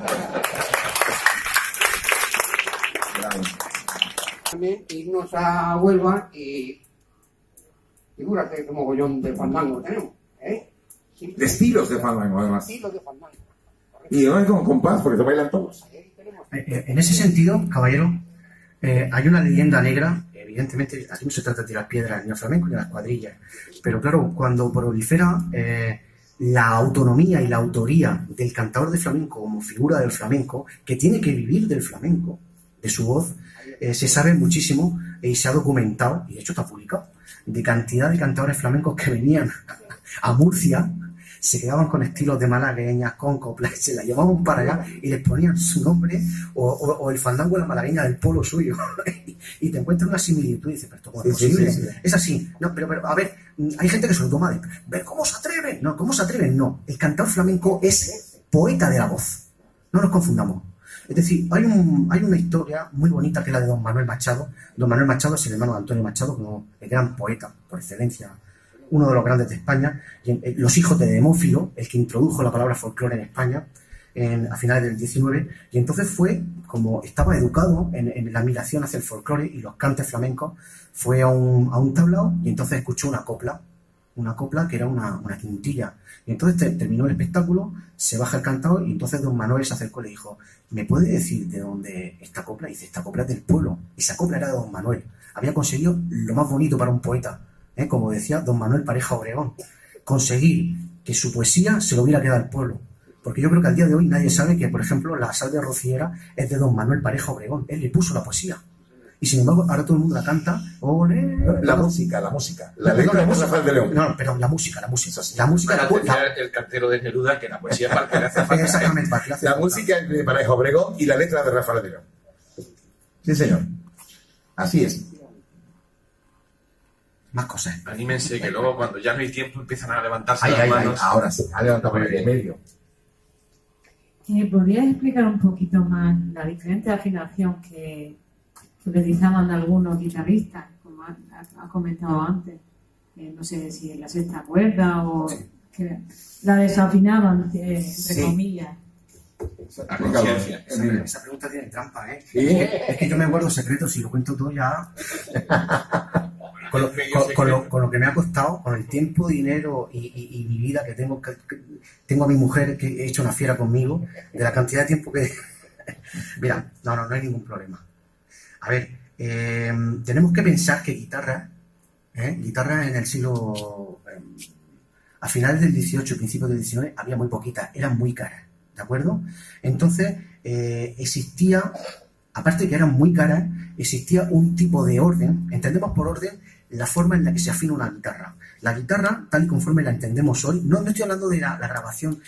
Speaker 5: También irnos a Huelva y figúrate qué mogollón de fandango tenemos, ¿eh?
Speaker 1: De estilos de fandango, además.
Speaker 5: Estilos de fandango.
Speaker 1: Y además con compás, porque se bailan todos.
Speaker 3: En ese sentido, caballero, hay una leyenda negra. Evidentemente, aquí no se trata de tirar piedras ni al flamenco ni a las cuadrillas, pero claro, cuando prolifera la autonomía y la autoría del cantador de flamenco como figura del flamenco, que tiene que vivir del flamenco, de su voz, se sabe muchísimo y se ha documentado, y de hecho está publicado, de cantidad de cantadores flamencos que venían a Murcia, se quedaban con estilos de malagueñas, con coplas, se la llevaban para allá y les ponían su nombre o el fandango de la malagueña del pueblo suyo y te encuentras una similitud y dices, pero esto es posible, sí. Es así. No, pero a ver, hay gente que se lo toma de ver cómo se atreven. No, ¿cómo se atreven? No, el cantador flamenco es poeta de la voz, no nos confundamos. Es decir, hay una historia muy bonita que es la de don Manuel Machado. Don Manuel Machado es el hermano de Antonio Machado, como el gran poeta por excelencia, uno de los grandes de España, los hijos de Demófilo, el que introdujo la palabra folclore en España a finales del 19, y entonces fue, como estaba educado en la admiración hacia el folclore y los cantes flamencos, fue a un tablao y entonces escuchó una copla que era una quintilla, y entonces terminó el espectáculo, se baja el cantador y entonces don Manuel se acercó y le dijo, ¿me puede decir de dónde esta copla? Y dice, esta copla es del pueblo, esa copla era de don Manuel, había conseguido lo más bonito para un poeta, como decía don Manuel Pareja Obregón, conseguir que su poesía se lo hubiera quedado al pueblo. Porque yo creo que al día de hoy nadie sabe que, por ejemplo, la salve rociera es de don Manuel Pareja Obregón. Él le puso la poesía. Y sin embargo, ahora todo el mundo la canta. ¡Olé!
Speaker 1: La música. La letra de Rafael de León.
Speaker 3: No, pero la música. La música.
Speaker 4: El cartero de Neruda, que la poesía para que le hace falta.
Speaker 3: Exactamente, para que le hace
Speaker 1: La
Speaker 3: falta.
Speaker 1: música es de Pareja Obregón y la letra de Rafael de León. Sí, señor. Así es.
Speaker 3: Más cosas.
Speaker 2: Anímense, que luego cuando ya no hay tiempo empiezan a levantarse las manos.
Speaker 1: Ahora sí, ha levantado el medio.
Speaker 6: ¿Podrías explicar un poquito más la diferente afinación que utilizaban algunos guitarristas, como ha comentado antes? No sé si en la sexta cuerda o que la desafinaban, entre comillas.
Speaker 4: A conciencia.
Speaker 3: Esa pregunta tiene trampa, ¿eh?
Speaker 1: Sí.
Speaker 3: Es que yo me guardo secretos y lo cuento todo ya. Con lo que me ha costado, con el tiempo, dinero y mi vida que tengo a mi mujer que he hecho una fiera conmigo, de la cantidad de tiempo que... Mira, no hay ningún problema. A ver, tenemos que pensar que guitarra en el siglo... a finales del 18 y principios del 19 había muy poquitas, eran muy caras, ¿de acuerdo? Entonces, existía, aparte de que eran muy caras, existía un tipo de orden, entendemos por orden la forma en la que se afina una guitarra. La guitarra, tal y conforme la entendemos hoy, no estoy hablando de la grabación,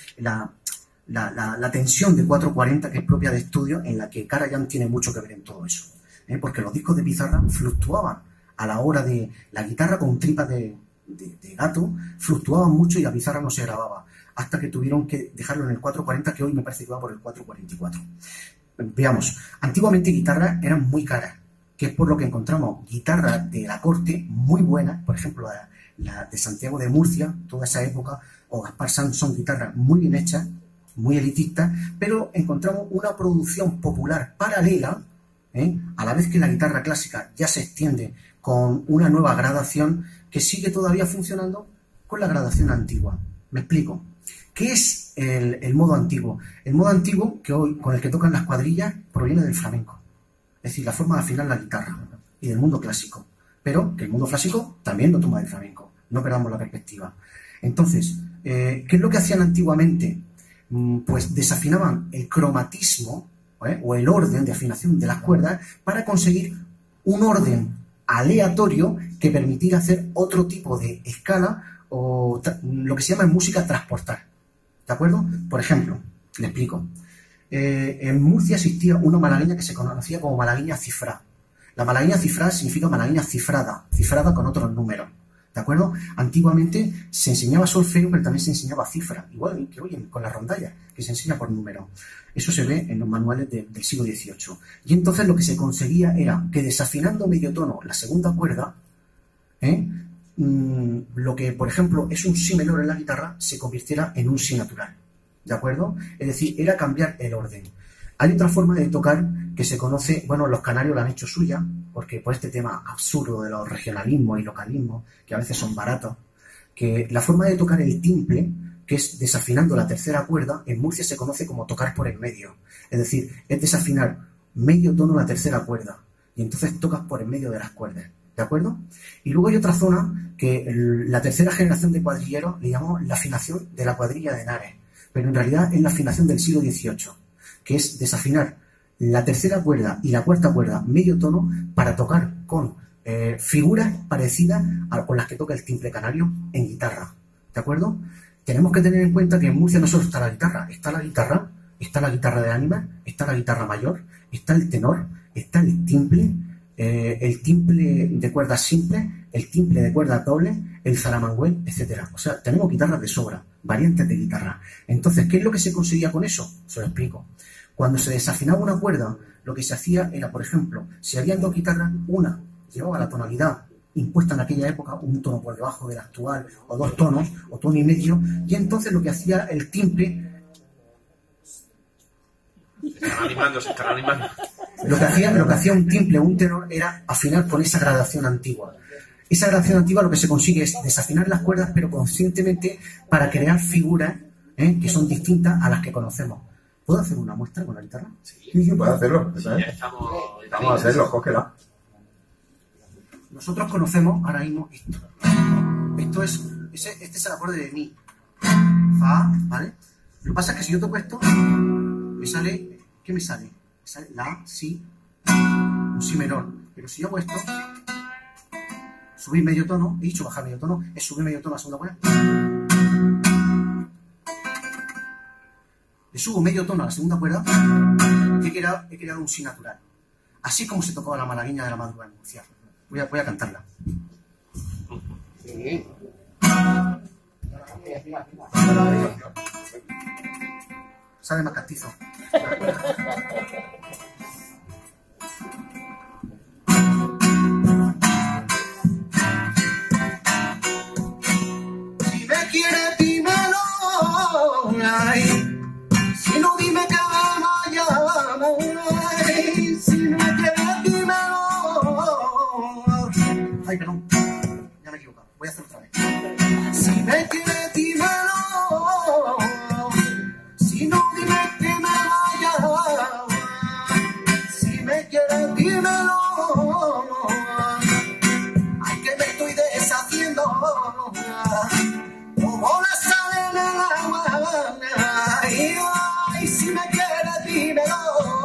Speaker 3: la tensión de 440 que es propia de estudio, en la que Karajan tiene mucho que ver en todo eso, porque los discos de pizarra fluctuaban a la hora de la guitarra con tripas de gato, fluctuaban mucho y la pizarra no se grababa, hasta que tuvieron que dejarlo en el 440, que hoy me parece que va por el 444. Veamos, antiguamente guitarras eran muy caras, que es por lo que encontramos guitarras de la corte muy buenas, por ejemplo la de Santiago de Murcia, toda esa época, o Gaspar Sanz, son guitarras muy bien hechas, muy elitistas, pero encontramos una producción popular paralela, a la vez que la guitarra clásica ya se extiende con una nueva gradación que sigue todavía funcionando con la gradación antigua. Me explico. ¿Qué es el modo antiguo? El modo antiguo, que hoy con el que tocan las cuadrillas, proviene del flamenco. Es decir, la forma de afinar la guitarra y del mundo clásico. Pero que el mundo clásico también lo toma del flamenco. No perdamos la perspectiva. Entonces, ¿qué es lo que hacían antiguamente? Pues desafinaban el cromatismo o el orden de afinación de las cuerdas para conseguir un orden aleatorio que permitiera hacer otro tipo de escala o lo que se llama en música transportar. ¿De acuerdo? Por ejemplo, le explico. En Murcia existía una malagueña que se conocía como malagueña cifrada. La malagueña cifrada significa malagueña cifrada con otros números. ¿De acuerdo? Antiguamente se enseñaba solfeo, pero también se enseñaba cifra, igual que hoy con la rondalla, que se enseña por número. Eso se ve en los manuales del siglo XVIII. Y entonces lo que se conseguía era que desafinando medio tono la segunda cuerda, lo que, por ejemplo, es un si menor en la guitarra, se convirtiera en un si natural. ¿De acuerdo? Es decir, era cambiar el orden. Hay otra forma de tocar que se conoce, bueno, los canarios la han hecho suya, porque por este tema absurdo de los regionalismos y localismos, que a veces son baratos, que la forma de tocar el timple, que es desafinando la tercera cuerda, en Murcia se conoce como tocar por el medio. Es decir, es desafinar medio tono la tercera cuerda, y entonces tocas por el medio de las cuerdas. ¿De acuerdo? Y luego hay otra zona que la tercera generación de cuadrilleros le llamamos la afinación de la cuadrilla de Henares, pero en realidad es la afinación del siglo XVIII, que es desafinar la tercera cuerda y la cuarta cuerda medio tono para tocar con figuras parecidas con las que toca el timbre canario en guitarra. ¿De acuerdo? Tenemos que tener en cuenta que en Murcia no solo está la guitarra, está la guitarra de ánima, está la guitarra mayor, está el tenor, está el timbre de cuerdas simples, el timbre de cuerdas dobles, el zaramangüel, etcétera. O sea, tenemos guitarras de sobra, variantes de guitarra. Entonces, ¿qué es lo que se conseguía con eso? Se lo explico. Cuando se desafinaba una cuerda, lo que se hacía era, por ejemplo, si habían dos guitarras, una llevaba la tonalidad impuesta en aquella época, un tono por debajo del actual, o dos tonos, o tono y medio, y entonces lo que hacía el timbre...
Speaker 2: Se están animando.
Speaker 3: Lo que hacía un timbre o un tenor era afinar con esa gradación antigua. Esa gradación antigua lo que se consigue es desafinar las cuerdas, pero conscientemente para crear figuras que son distintas a las que conocemos. ¿Puedo hacer una muestra con la guitarra?
Speaker 1: Sí, puedo hacerlo.
Speaker 2: Sí, ya estamos
Speaker 1: Vamos a hacerlo, cógela.
Speaker 3: Nosotros conocemos ahora mismo esto. Este es el acorde de mi. Fa, ¿vale? Lo que pasa es que si yo toco esto, me sale, ¿qué me sale? Me sale la, si, un si menor. Pero si yo hago esto, subir medio tono, he dicho bajar medio tono, es subir medio tono a la segunda cuerda. Le subo medio tono a la segunda cuerda, y he creado un si natural. Así como se tocaba la malagueña de la madrugada en Murcia. Voy a cantarla.
Speaker 5: Sí.
Speaker 3: Sabe más castizo. Si me quieres, dímelo. Ay, si no, dime que vamos allá. Ay, si me quieres, dímelo. Ay, perdón. Ya me he equivocado. Voy a hacer otra vez. Si me quieres, dímelo. Si no, dime que me vaya. Si me quieres, dímelo. Ay, que me estoy deshaciendo. Como la sal en el agua. Ay, ay, si me quieres, dímelo.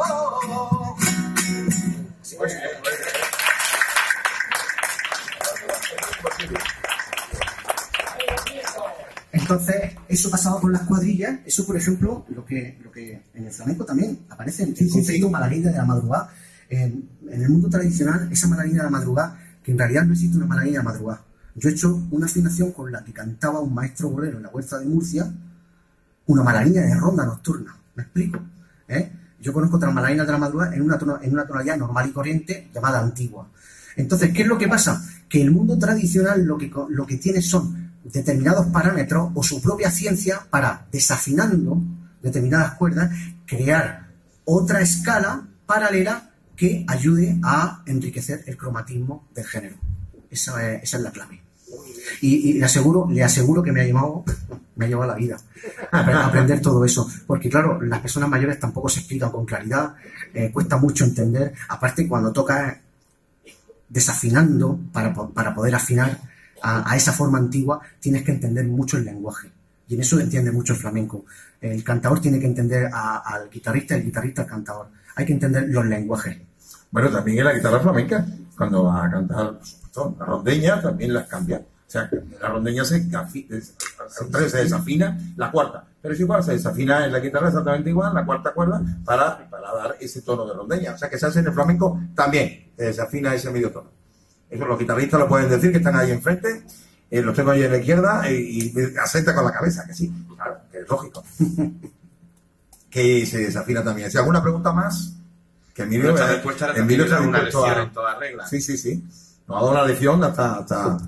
Speaker 3: Entonces, eso pasaba con las cuadrillas. Eso, por ejemplo, lo que en el flamenco también aparece en el concepto malagueña de la madrugada. En el mundo tradicional, esa malagueña de la madrugada, que en realidad no existe una malagueña de la madrugada. Yo he hecho una afinación con la que cantaba un maestro bolero en la Huerta de Murcia, una malagueña de ronda nocturna. ¿Me explico? Yo conozco otras malagueñas de la madrugada en una tonalidad normal y corriente llamada antigua. Entonces, ¿qué es lo que pasa? Que el mundo tradicional lo que tiene son determinados parámetros o su propia ciencia para, desafinando determinadas cuerdas, crear otra escala paralela que ayude a enriquecer el cromatismo del género. Esa es la clave. Y le aseguro que me ha llevado la vida a aprender todo eso. Porque claro, las personas mayores tampoco se explican con claridad, cuesta mucho entender. Aparte, cuando tocas desafinando para poder afinar a esa forma antigua, tienes que entender mucho el lenguaje. Y en eso entiende mucho el flamenco. El cantador tiene que entender al guitarrista, el guitarrista al cantador. Hay que entender los lenguajes.
Speaker 1: Bueno, también en la guitarra flamenca, cuando va a cantar, por supuesto, la rondeña también las cambia. O sea, la rondeña se desafina la cuarta. Pero es igual, se desafina en la guitarra exactamente igual, la cuarta cuerda, para dar ese tono de rondeña. O sea, que se hace en el flamenco también, se desafina ese medio tono. Eso los guitarristas lo pueden decir, que están ahí enfrente, los tengo ahí en la izquierda, y asenta con la cabeza, que sí, claro, que es lógico. Que se desafina también. Si hay alguna pregunta más, que Emilio
Speaker 4: está dispuesto a dar una lección en toda regla.
Speaker 1: Sí. Nos ha dado una lección hasta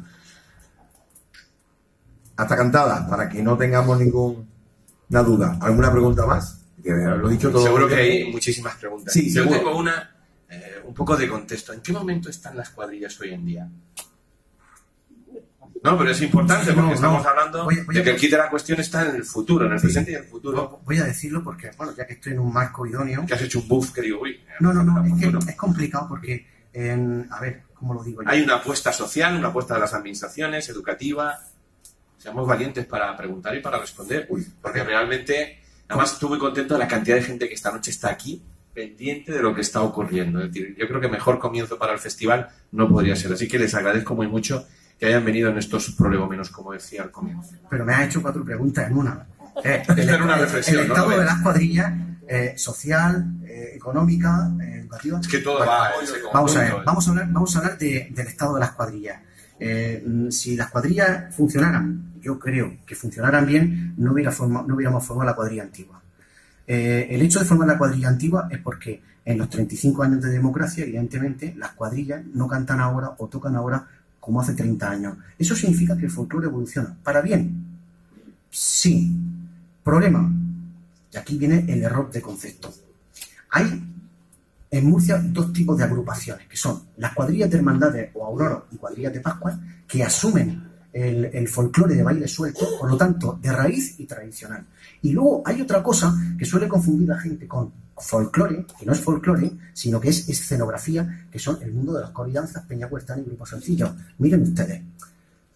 Speaker 1: cantada, para que no tengamos ninguna duda. ¿Alguna pregunta más? Que lo he dicho todo.
Speaker 2: Seguro que hay muchísimas preguntas.
Speaker 1: Sí,
Speaker 2: yo
Speaker 1: seguro.
Speaker 2: tengo una, un poco de contexto. ¿En qué momento están las cuadrillas hoy en día? No, pero es importante porque estamos hablando de que el kit de la cuestión está en el futuro, en el presente y en el futuro.
Speaker 3: Voy a decirlo porque, bueno, ya que estoy en un marco idóneo...
Speaker 2: Que has hecho un buff que digo, uy...
Speaker 3: No, es que es complicado porque, a ver, ¿cómo lo digo yo?
Speaker 2: Hay una apuesta social, una apuesta de las administraciones, educativa. Seamos valientes para preguntar y para responder, porque realmente, además estoy muy contento de la cantidad de gente que esta noche está aquí, pendiente de lo que está ocurriendo. Es decir, yo creo que mejor comienzo para el festival no podría ser. Así que les agradezco muy mucho que hayan venido en estos prolegómenos, como decía al comienzo.
Speaker 3: Pero me has hecho 4 preguntas en una.
Speaker 2: Era una reflexión,
Speaker 3: el estado de las cuadrillas, social, económica, educativa...
Speaker 2: Es que todo va en ese conjunto.
Speaker 3: Vamos a hablar del estado de las cuadrillas. Si las cuadrillas funcionaran, yo creo que funcionaran bien, no hubiéramos formado la cuadrilla antigua. El hecho de formar la cuadrilla antigua es porque en los 35 años de democracia, evidentemente, las cuadrillas no cantan ahora o tocan ahora como hace 30 años. Eso significa que el folclore evoluciona. ¿Para bien? Sí. ¿Problema? Y aquí viene el error de concepto. Hay en Murcia 2 tipos de agrupaciones, que son las cuadrillas de hermandades o auroros y cuadrillas de Pascua, que asumen el folclore de baile suelto, por lo tanto, de raíz y tradicional. Y luego hay otra cosa que suele confundir la gente con folclore, que no es folclore, sino que es escenografía, que son el mundo de las corillanzas, peñacuestas y grupos sencillos. Miren ustedes,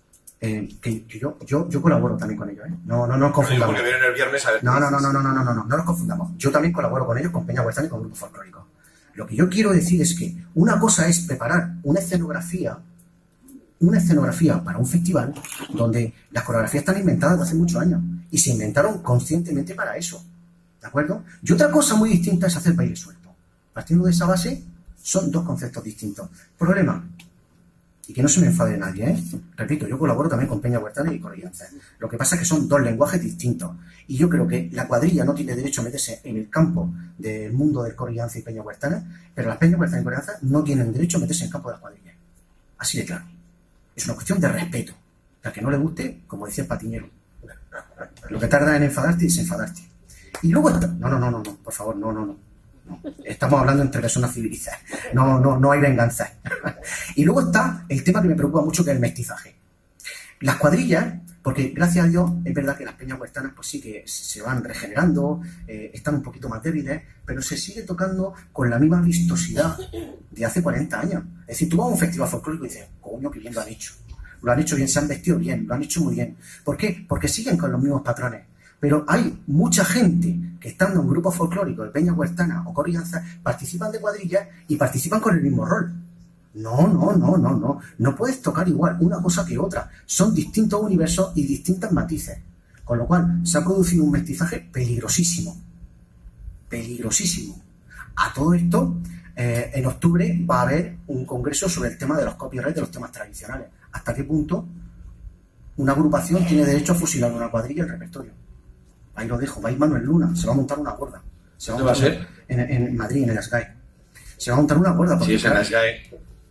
Speaker 3: que yo colaboro también con ellos, ¿eh? No nos confundamos.
Speaker 2: Porque vienen el viernes a ver.
Speaker 3: No nos confundamos. Yo también colaboro con ellos, con Peña Huertana y con grupos folclóricos. Lo que yo quiero decir es que una cosa es preparar una escenografía para un festival donde las coreografías están inventadas desde hace muchos años y se inventaron conscientemente para eso, ¿de acuerdo? Y otra cosa muy distinta es hacer baile suelto. Partiendo de esa base, son dos conceptos distintos. Problema, y que no se me enfade nadie, ¿eh? Repito, yo colaboro también con Peña Huertana y Corrientes. Lo que pasa es que son dos lenguajes distintos. Y yo creo que la cuadrilla no tiene derecho a meterse en el campo del mundo del Corrientes y Peña Huertana, pero las Peña Huertana y Corrientes no tienen derecho a meterse en el campo de las cuadrillas. Así de claro. Es una cuestión de respeto. Que al que no le guste, como decía el Patiñero, lo que tarda en enfadarte es enfadarte. Y luego está... No, por favor, no. Estamos hablando entre personas civilizadas. No hay venganza. Y luego está el tema que me preocupa mucho, que es el mestizaje. Las cuadrillas, porque gracias a Dios es verdad que las peñas huertanas pues sí que se van regenerando, están un poquito más débiles, pero se sigue tocando con la misma vistosidad de hace 40 años. Es decir, tú vas a un festival folclórico y dices, coño, que bien lo han hecho. Lo han hecho bien, se han vestido bien, lo han hecho muy bien. ¿Por qué? Porque siguen con los mismos patrones. Pero hay mucha gente que estando en grupos folclóricos de peña huertana o corrianza participan de cuadrillas y participan con el mismo rol. No. No puedes tocar igual una cosa que otra. Son distintos universos y distintos matices. Con lo cual se ha producido un mestizaje peligrosísimo. Peligrosísimo. A todo esto, en octubre va a haber un congreso sobre el tema de los copyrights de los temas tradicionales. ¿Hasta qué punto una agrupación tiene derecho a fusilar una cuadrilla en el repertorio? Ahí lo dejo. Va a ir Manuel Luna. Se va a montar una gorda.
Speaker 2: ¿Dónde va a ser?
Speaker 3: En Madrid, en el SGAE. Se va a montar una gorda.
Speaker 2: Sí, es en el SGAE.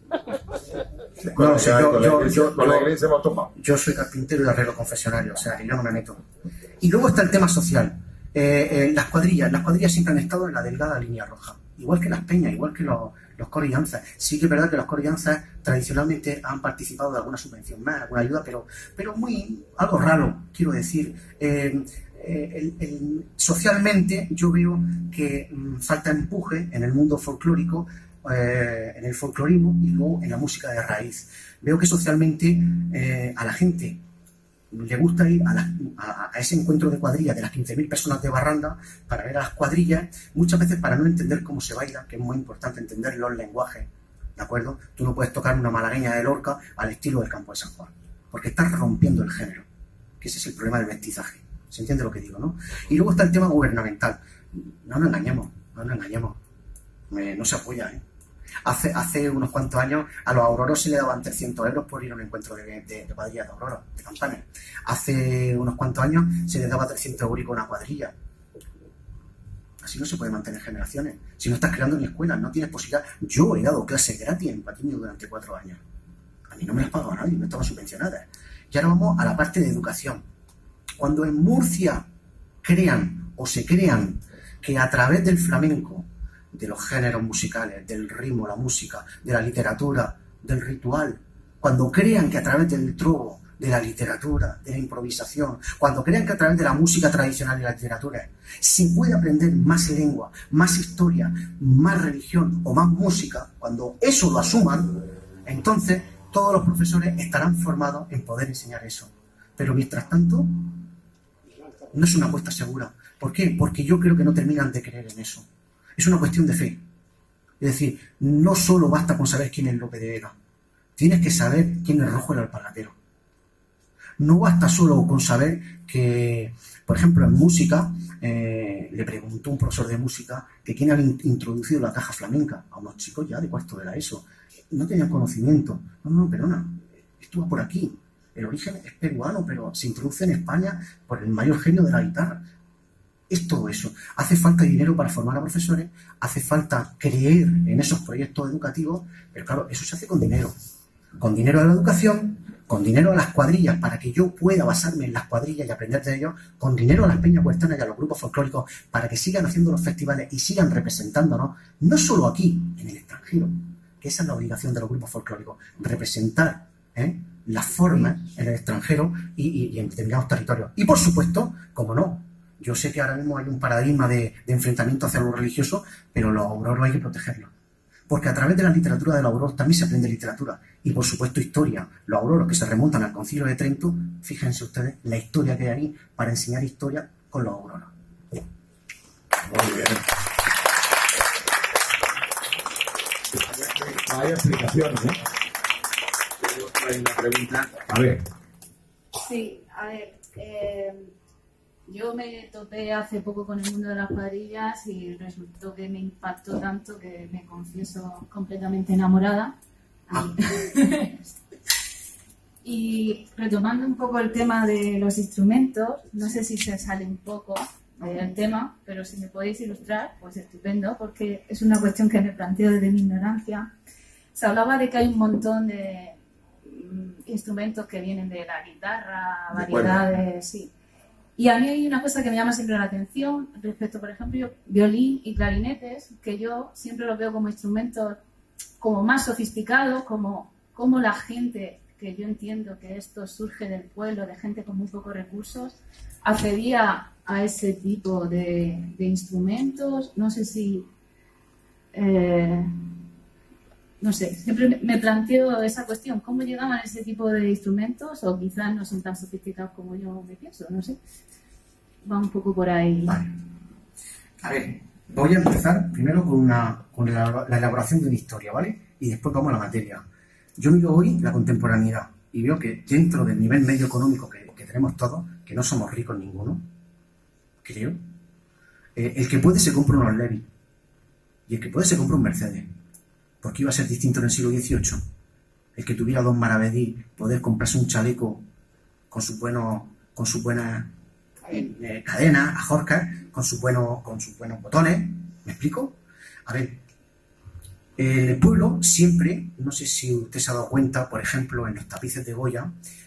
Speaker 3: Yo soy carpintero y arreglo confesionario, o sea que yo no me meto. Y luego está el tema social. Las cuadrillas siempre han estado en la delgada línea roja, igual que las peñas, igual que los corillanzas. Sí que es verdad que los corillanzas tradicionalmente han participado de alguna subvención más, alguna ayuda, pero muy algo raro, quiero decir. Socialmente yo veo que falta empuje en el mundo folclórico, en el folclorismo y luego en la música de raíz. Veo que socialmente a la gente le gusta ir a ese encuentro de cuadrillas de las 15.000 personas de Barranda para ver a las cuadrillas, muchas veces para no entender cómo se baila, que es muy importante entender los lenguajes, ¿de acuerdo? Tú no puedes tocar una malagueña de Lorca al estilo del Campo de San Juan, porque estás rompiendo el género, que ese es el problema del mestizaje. ¿Se entiende lo que digo, no? Y luego está el tema gubernamental. No nos engañemos. No se apoya, ¿eh? Hace unos cuantos años a los auroros se le daban 300 euros por ir a un encuentro de cuadrillas de auroros, de campanas. Hace unos cuantos años se les daba 300 euros con una cuadrilla. Así no se puede mantener generaciones. Si no estás creando ni escuelas, no tienes posibilidad. Yo he dado clases gratis en Patiño durante 4 años. A mí no me las pagaba nadie, no estaban subvencionadas. Y ahora vamos a la parte de educación. Cuando en Murcia se crean que a través del flamenco, de los géneros musicales, del ritmo, la música, de la literatura, del ritual, cuando crean que a través del trobo, de la literatura, de la improvisación, cuando crean que a través de la música tradicional y la literatura se puede aprender más lengua, más historia, más religión o más música, cuando eso lo asuman, entonces todos los profesores estarán formados en poder enseñar eso. Pero mientras tanto, no es una apuesta segura. ¿Por qué? Porque yo creo que no terminan de creer en eso. Es una cuestión de fe. Es decir, no solo basta con saber quién es Lope de Vega. Tienes que saber quién es Rojo el Alpargatero. No basta solo con saber que, por ejemplo, en música, le preguntó un profesor de música que quién había introducido la caja flamenca a unos chicos ya de cuarto de la ESO. No tenían conocimiento. No, perdona, estuvo por aquí. El origen es peruano, pero se introduce en España por el mayor genio de la guitarra. Es todo eso. Hace falta dinero para formar a profesores, hace falta creer en esos proyectos educativos, pero claro, eso se hace con dinero. Con dinero a la educación, con dinero a las cuadrillas para que yo pueda basarme en las cuadrillas y aprender de ellos, con dinero a las peñas huertanas y a los grupos folclóricos para que sigan haciendo los festivales y sigan representándonos, no solo aquí, en el extranjero, que esa es la obligación de los grupos folclóricos, representar las formas en el extranjero y en determinados territorios. Y por supuesto, como no, yo sé que ahora mismo hay un paradigma de enfrentamiento hacia lo religioso, pero los auroros hay que protegerlos. Porque a través de la literatura de los auroros también se aprende literatura. Y, por supuesto, historia. Los auroros que se remontan al Concilio de Trento, fíjense ustedes la historia que hay ahí para enseñar historia con los auroros.
Speaker 1: Muy bien. Hay explicaciones, ¿eh?
Speaker 4: Hay una pregunta.
Speaker 1: A ver.
Speaker 6: Sí, a ver, yo me topé hace poco con el mundo de las cuadrillas y resultó que me impactó tanto que me confieso completamente enamorada. Y retomando un poco el tema de los instrumentos, no sé si se sale un poco del tema, pero si me podéis ilustrar, pues estupendo, porque es una cuestión que me planteo desde mi ignorancia. Se hablaba de que hay un montón de instrumentos que vienen de la guitarra, variedades, sí. Y a mí hay una cosa que me llama siempre la atención respecto, por ejemplo, violín y clarinetes, que yo siempre los veo como instrumentos como más sofisticados, como la gente, que yo entiendo que esto surge del pueblo, de gente con muy pocos recursos, accedía a ese tipo de instrumentos. No sé si... no sé, siempre me planteo esa cuestión, ¿cómo llegaban a ese tipo de instrumentos? O quizás no son tan sofisticados como yo me pienso, no sé. Va un poco por ahí.
Speaker 3: Vale. A ver, voy a empezar primero con la elaboración de una historia, ¿vale? Y después vamos a la materia. Yo miro hoy la contemporaneidad y veo que dentro del nivel medio económico que tenemos todos, que no somos ricos ninguno, creo, el que puede se compra unos Levi y el que puede se compra un Mercedes. Porque iba a ser distinto en el siglo XVIII. El que tuviera dos maravedís, poder comprarse un chaleco con sus buenas cadenas, ajorcas, con sus buenos botones. ¿Me explico? A ver, el pueblo siempre, no sé si usted se ha dado cuenta, por ejemplo, en los tapices de Goya,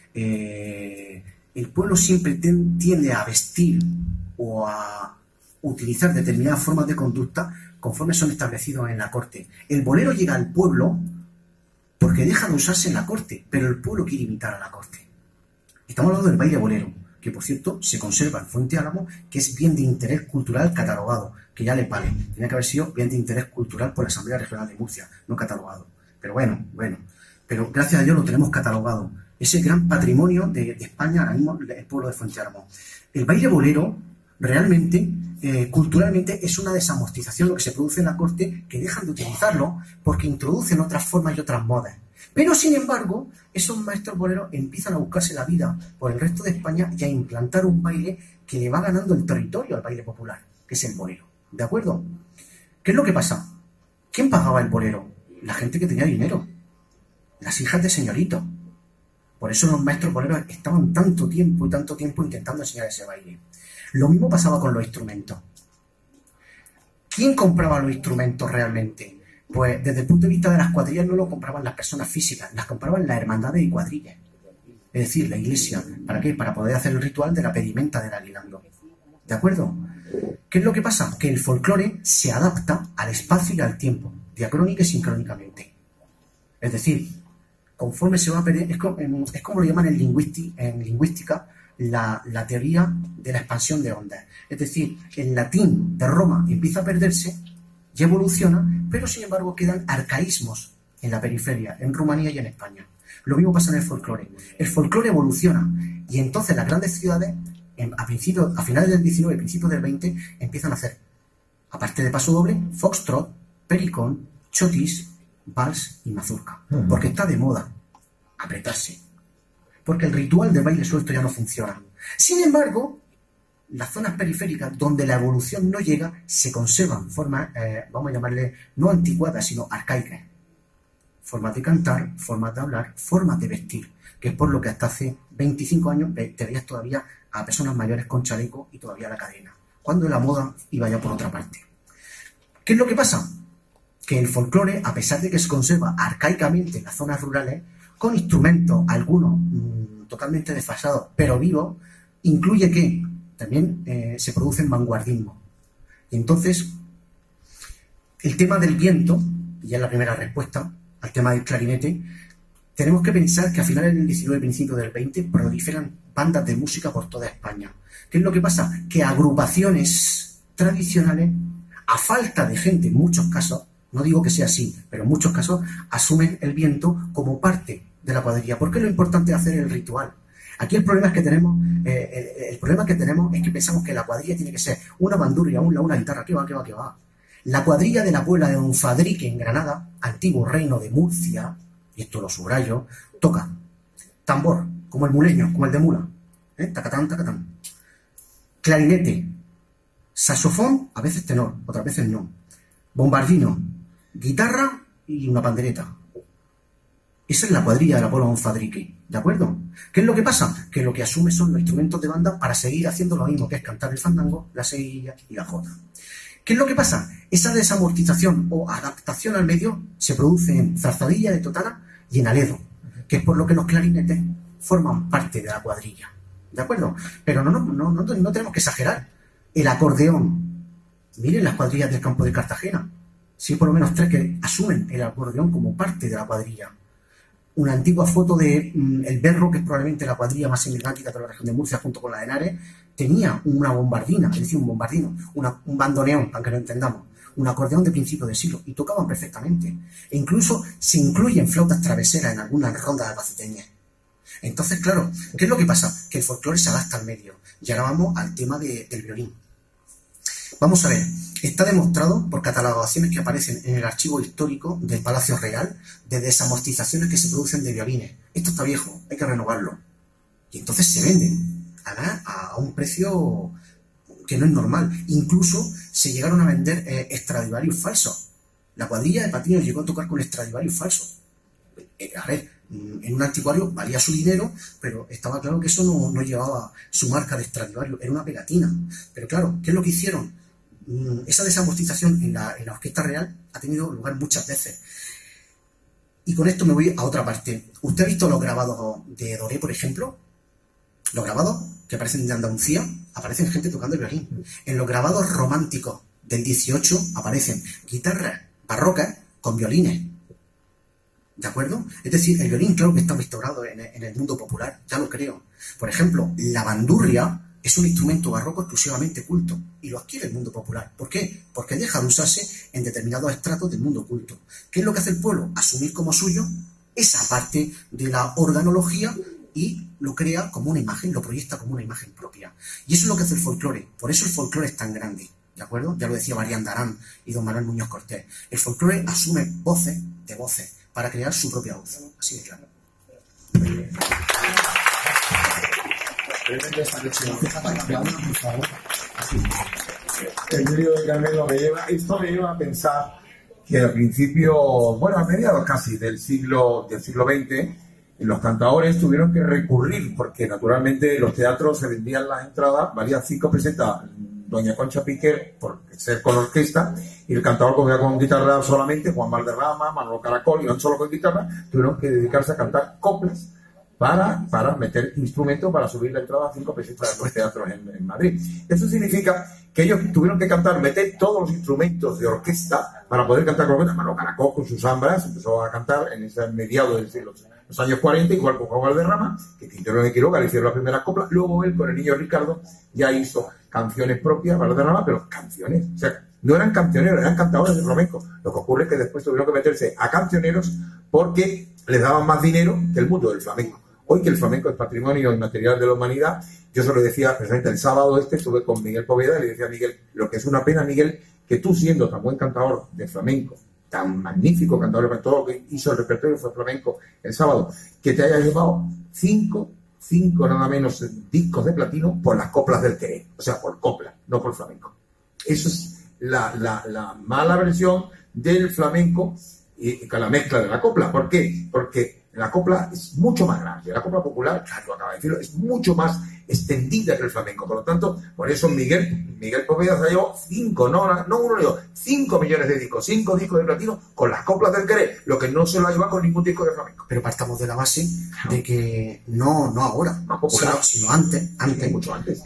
Speaker 3: el pueblo siempre tiende a vestir o a utilizar determinadas formas de conducta conforme son establecidos en la corte. El bolero llega al pueblo porque deja de usarse en la corte, pero el pueblo quiere imitar a la corte. Estamos hablando del baile bolero, que por cierto se conserva en Fuente Álamo, que es bien de interés cultural catalogado, que ya le vale. Tenía que haber sido bien de interés cultural por la Asamblea Regional de Murcia, no catalogado. Pero bueno, pero gracias a Dios lo tenemos catalogado. Ese gran patrimonio de España, ahora mismo el pueblo de Fuente Álamo. El baile bolero realmente, culturalmente, es una desamortización lo que se produce en la corte, que dejan de utilizarlo porque introducen otras formas y otras modas. Pero, sin embargo, esos maestros boleros empiezan a buscarse la vida por el resto de España y a implantar un baile que le va ganando el territorio al baile popular, que es el bolero. ¿De acuerdo? ¿Qué es lo que pasa? ¿Quién pagaba el bolero? La gente que tenía dinero. Las hijas de señoritos. Por eso los maestros boleros estaban tanto tiempo intentando enseñar ese baile. Lo mismo pasaba con los instrumentos. ¿Quién compraba los instrumentos realmente? Pues desde el punto de vista de las cuadrillas no lo compraban las personas físicas, las compraban las hermandades y cuadrillas. Es decir, la iglesia. ¿Para qué? Para poder hacer el ritual de la pedimenta del aguinaldo. ¿De acuerdo? ¿Qué es lo que pasa? Que el folclore se adapta al espacio y al tiempo, diacrónica y sincrónicamente. Es decir, conforme se va a perder, es como lo llaman en lingüística, la teoría de la expansión de ondas. Es decir, el latín de Roma empieza a perderse y evoluciona, pero sin embargo quedan arcaísmos en la periferia, en Rumanía y en España. Lo mismo pasa en el folclore. El folclore evoluciona y entonces las grandes ciudades, a finales del 19 y principios del 20, empiezan a hacer, aparte de paso doble, foxtrot, pericón, chotis, vals y mazurca. Porque está de moda apretarse. Porque el ritual del baile suelto ya no funciona. Sin embargo, las zonas periféricas donde la evolución no llega, se conservan formas, vamos a llamarle, no anticuadas, sino arcaicas. Formas de cantar, formas de hablar, formas de vestir, que es por lo que hasta hace 25 años te veías todavía a personas mayores con chaleco y todavía la cadena, cuando la moda iba ya por otra parte. ¿Qué es lo que pasa? Que el folclore, a pesar de que se conserva arcaicamente en las zonas rurales, con instrumentos, algunos totalmente desfasados, pero vivos, incluye que también se producen vanguardismos. Y entonces, el tema del viento, y ya es la primera respuesta al tema del clarinete, tenemos que pensar que a finales del 19 y principios del 20 proliferan bandas de música por toda España. ¿Qué es lo que pasa? Que agrupaciones tradicionales, a falta de gente en muchos casos, no digo que sea así, pero en muchos casos asumen el viento como parte de la cuadrilla. ¿Por qué es lo importante de hacer el ritual? Aquí el problema que tenemos es que pensamos que la cuadrilla tiene que ser una bandurria, una guitarra. ¿Qué va? La cuadrilla de la abuela de Don Fadrique en Granada, antiguo reino de Murcia, y esto lo subrayo, toca tambor, como el muleño, como el de mula, tacatán, tacatán, clarinete, saxofón, a veces tenor, otras veces no, bombardino, guitarra y una pandereta. Esa es la cuadrilla de la abuela de Don Fadrique, ¿de acuerdo? ¿Qué es lo que pasa? Que lo que asume son los instrumentos de banda para seguir haciendo lo mismo, que es cantar el fandango, la seguilla y la jota. ¿Qué es lo que pasa? Esa desamortización o adaptación al medio se produce en zarzadilla de totana y en aledo, que es por lo que los clarinetes forman parte de la cuadrilla, ¿de acuerdo? Pero no tenemos que exagerar. El acordeón, miren las cuadrillas del campo de Cartagena, sí hay por lo menos 3 que asumen el acordeón como parte de la cuadrilla. Una antigua foto de El Berro, que es probablemente la cuadrilla más emblemática de la región de Murcia, junto con la de Henares, tenía una bombardina, es decir, un bombardino, un bandoneón, aunque no entendamos, un acordeón de principio de siglo, y tocaban perfectamente. E incluso se incluyen flautas traveseras en algunas rondas albaceteñas. Entonces, claro, ¿qué es lo que pasa? Que el folclore se adapta al medio. Y ahora vamos al tema del violín. Vamos a ver, está demostrado por catalogaciones que aparecen en el archivo histórico del Palacio Real de desamortizaciones que se producen de violines. Esto está viejo, hay que renovarlo. Y entonces se venden a un precio que no es normal. Incluso se llegaron a vender Stradivarius falsos. La cuadrilla de Patiño llegó a tocar con Stradivarius falsos. A ver, en un anticuario valía su dinero, pero estaba claro que eso no llevaba su marca de Stradivarius, era una pegatina. Pero claro, ¿qué es lo que hicieron? Esa desamortización en la Orquesta Real ha tenido lugar muchas veces. Y con esto me voy a otra parte. ¿Usted ha visto los grabados de Doré, por ejemplo? Los grabados que aparecen de Andalucía, aparecen gente tocando el violín. En los grabados románticos del 18 aparecen guitarras barrocas con violines. ¿De acuerdo? Es decir, el violín, claro que está instaurado en el mundo popular, ya lo creo. Por ejemplo, la bandurria es un instrumento barroco exclusivamente culto y lo adquiere el mundo popular. ¿Por qué? Porque deja de usarse en determinados estratos del mundo culto. ¿Qué es lo que hace el pueblo? Asumir como suyo esa parte de la organología y lo crea como una imagen, lo proyecta como una imagen propia. Y eso es lo que hace el folclore. Por eso el folclore es tan grande. ¿De acuerdo? Ya lo decía Marián Darán y don Manuel Muñoz Cortés. El folclore asume voces de voces para crear su propia voz. Así de claro.
Speaker 1: El vídeo de Carmelo esto me lleva a pensar que al principio, bueno, a mediados casi del siglo XX, los cantadores tuvieron que recurrir, porque naturalmente los teatros se vendían las entradas, valía 5 pesetas doña Concha Piquer por ser con orquesta, y el cantador cogía con guitarra solamente, Juan Valderrama, Manolo Caracol, y no solo con guitarra, tuvieron que dedicarse a cantar coplas para meter instrumentos para subir la entrada a 5 pesetas de los teatros en Madrid. Eso significa que ellos tuvieron que meter todos los instrumentos de orquesta para poder cantar con orquesta. Manolo Caracol con sus zambras empezó a cantar en ese mediado del siglo, los años 40, igual con Juan Valderrama, que Quintero de Quiroga le hicieron las primeras coplas. Luego él, con el niño Ricardo, ya hizo canciones propias, Valderrama, pero canciones. O sea, no eran cancioneros, eran cantadores de flamenco. Lo que ocurre es que después tuvieron que meterse a cancioneros porque les daban más dinero que el mundo del flamenco. Hoy que el flamenco es patrimonio inmaterial de la humanidad, yo se lo decía precisamente el sábado estuve con Miguel Poveda y le decía a Miguel, lo que es una pena, Miguel, que tú siendo tan buen cantador de flamenco, tan magnífico cantador de todo lo que hizo el repertorio fue flamenco el sábado, que te hayas llevado 5 nada menos discos de platino por las coplas del querer, o sea, por copla, no por flamenco. Eso es la mala versión del flamenco y con la mezcla de la copla. ¿Por qué? Porque la copla es mucho más grande. La copla popular, claro, acaba de decirlo, es mucho más extendida que el flamenco. Por lo tanto, por eso Miguel Poveda se llevó 5, no uno, digo, 5 millones de discos, 5 discos de platino con las coplas del querer, lo que no se lo ha llevado con ningún disco de flamenco.
Speaker 3: Pero partamos de la base de que no ahora, sino antes,
Speaker 1: mucho antes.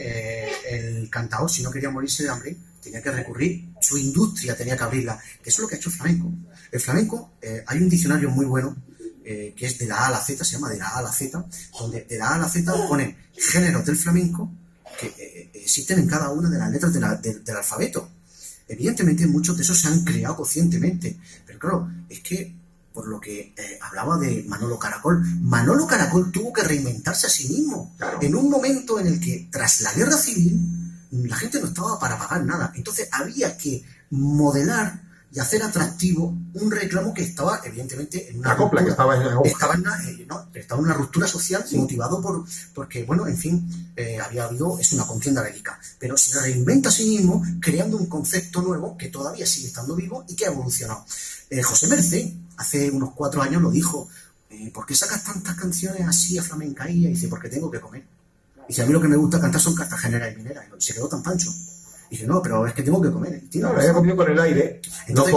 Speaker 3: El cantador, si no quería morirse de hambre, tenía que recurrir, su industria tenía que abrirla. Eso es lo que ha hecho el flamenco. El flamenco, hay un diccionario muy bueno, que es de la A a la Z, se llama de la A a la Z, donde de la A a la Z ponen géneros del flamenco que existen en cada una de las letras del alfabeto. Evidentemente muchos de esos se han creado conscientemente, pero claro, es que por lo que hablaba de Manolo Caracol tuvo que reinventarse a sí mismo, claro, en un momento en el que tras la guerra civil la gente no estaba para pagar nada, entonces había que modelar y hacer atractivo un reclamo que estaba evidentemente en una
Speaker 1: ruptura, que estaba
Speaker 3: en una ruptura social, sí, motivado porque bueno, en fin, había habido una contienda bélica, pero se reinventa a sí mismo creando un concepto nuevo que todavía sigue estando vivo y que ha evolucionado. José Mercé hace unos 4 años lo dijo, ¿por qué sacas tantas canciones así a flamencaía? Y dice, porque tengo que comer. Y dice, a mí lo que me gusta cantar son cartageneras y mineras. Y se quedó tan pancho. Y dice, no, pero es que tengo que comer.
Speaker 1: No, lo había comido con el aire.
Speaker 3: Entonces,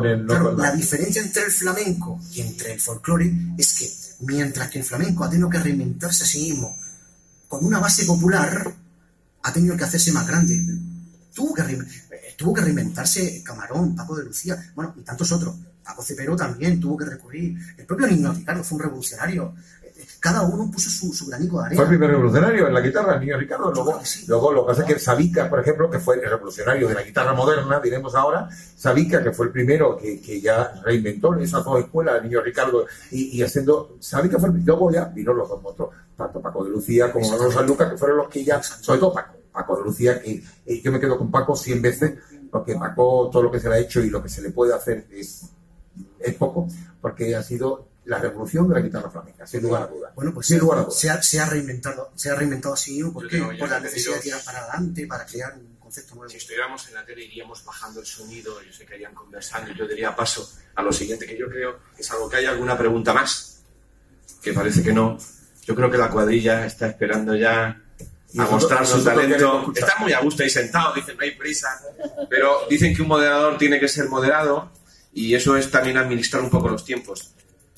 Speaker 3: la diferencia entre el flamenco y entre el folclore es que mientras que el flamenco ha tenido que reinventarse a sí mismo con una base popular, ha tenido que hacerse más grande. Tuvo que reinventarse Camarón, Paco de Lucía, bueno, y tantos otros. Paco Cepero también tuvo que recurrir. El propio Niño Ricardo fue un revolucionario. Cada uno puso su granico de arena.
Speaker 1: Fue el primer revolucionario en la guitarra, el Niño Ricardo. Luego lo que pasa es que Sabica, por ejemplo, que fue el revolucionario de la guitarra moderna, diremos ahora, Sabica, que fue el primero que ya reinventó esas dos escuelas, el Niño Ricardo, y haciendo... Sabica fue el... Luego ya vino los dos otros, tanto Paco de Lucía como Manolo Sanlúcar, que fueron los que ya... Sobre todo Paco de Lucía, que yo me quedo con Paco 100 veces, porque Paco, todo lo que se le ha hecho y lo que se le puede hacer es poco, porque ha sido la revolución de la guitarra flamenca, sin lugar a dudas.
Speaker 3: Bueno, pues se ha reinventado así, porque por la necesidad de tirar para adelante, para crear un concepto nuevo.
Speaker 2: Si estuviéramos en la tele iríamos bajando el sonido, yo sé que irían conversando, y yo diría paso a lo siguiente, que yo creo que es algo que hay alguna pregunta más, que parece que no. Yo creo que la cuadrilla está esperando ya a mostrar su talento. Está muy a gusto ahí sentado, dicen no hay prisa, pero dicen que un moderador tiene que ser moderado, y eso es también administrar un poco los tiempos.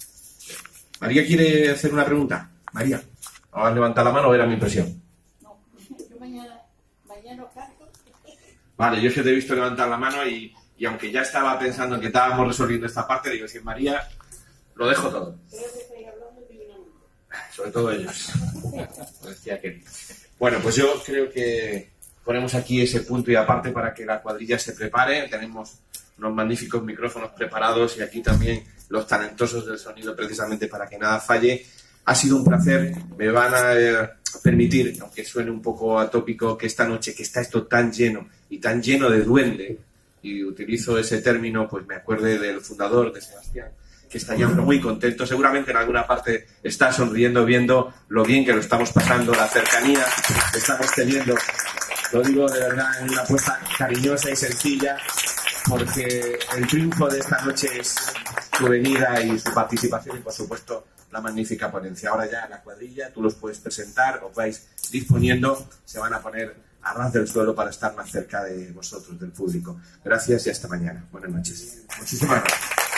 Speaker 2: ¿María quiere hacer una pregunta? María, ¿vas a levantar la mano o era mi impresión?
Speaker 7: No, yo mañana cargo.
Speaker 2: Vale, yo es que te he visto levantar la mano y aunque ya estaba pensando en que estábamos resolviendo esta parte, digo, si María, lo dejo todo.
Speaker 7: Creo que estáis hablando divinamente.
Speaker 2: Sobre todo ellos. Lo decía que... Bueno, pues yo creo que ponemos aquí ese punto y aparte para que la cuadrilla se prepare. Tenemos unos magníficos micrófonos preparados y aquí también los talentosos del sonido precisamente para que nada falle. Ha sido un placer. Me van a permitir, aunque suene un poco atópico, que esta noche, que está esto tan lleno y tan lleno de duende, y utilizo ese término, pues me acuerde del fundador, de Sebastián, que está ya muy contento. Seguramente en alguna parte está sonriendo viendo lo bien que lo estamos pasando, la cercanía que estamos teniendo. Lo digo de verdad en una apuesta cariñosa y sencilla, porque el triunfo de esta noche es su venida y su participación y, por supuesto, la magnífica ponencia. Ahora ya la cuadrilla, tú los puedes presentar, os vais disponiendo, se van a poner a ras del suelo para estar más cerca de vosotros, del público. Gracias y hasta mañana. Buenas noches.
Speaker 1: Muchísimas gracias.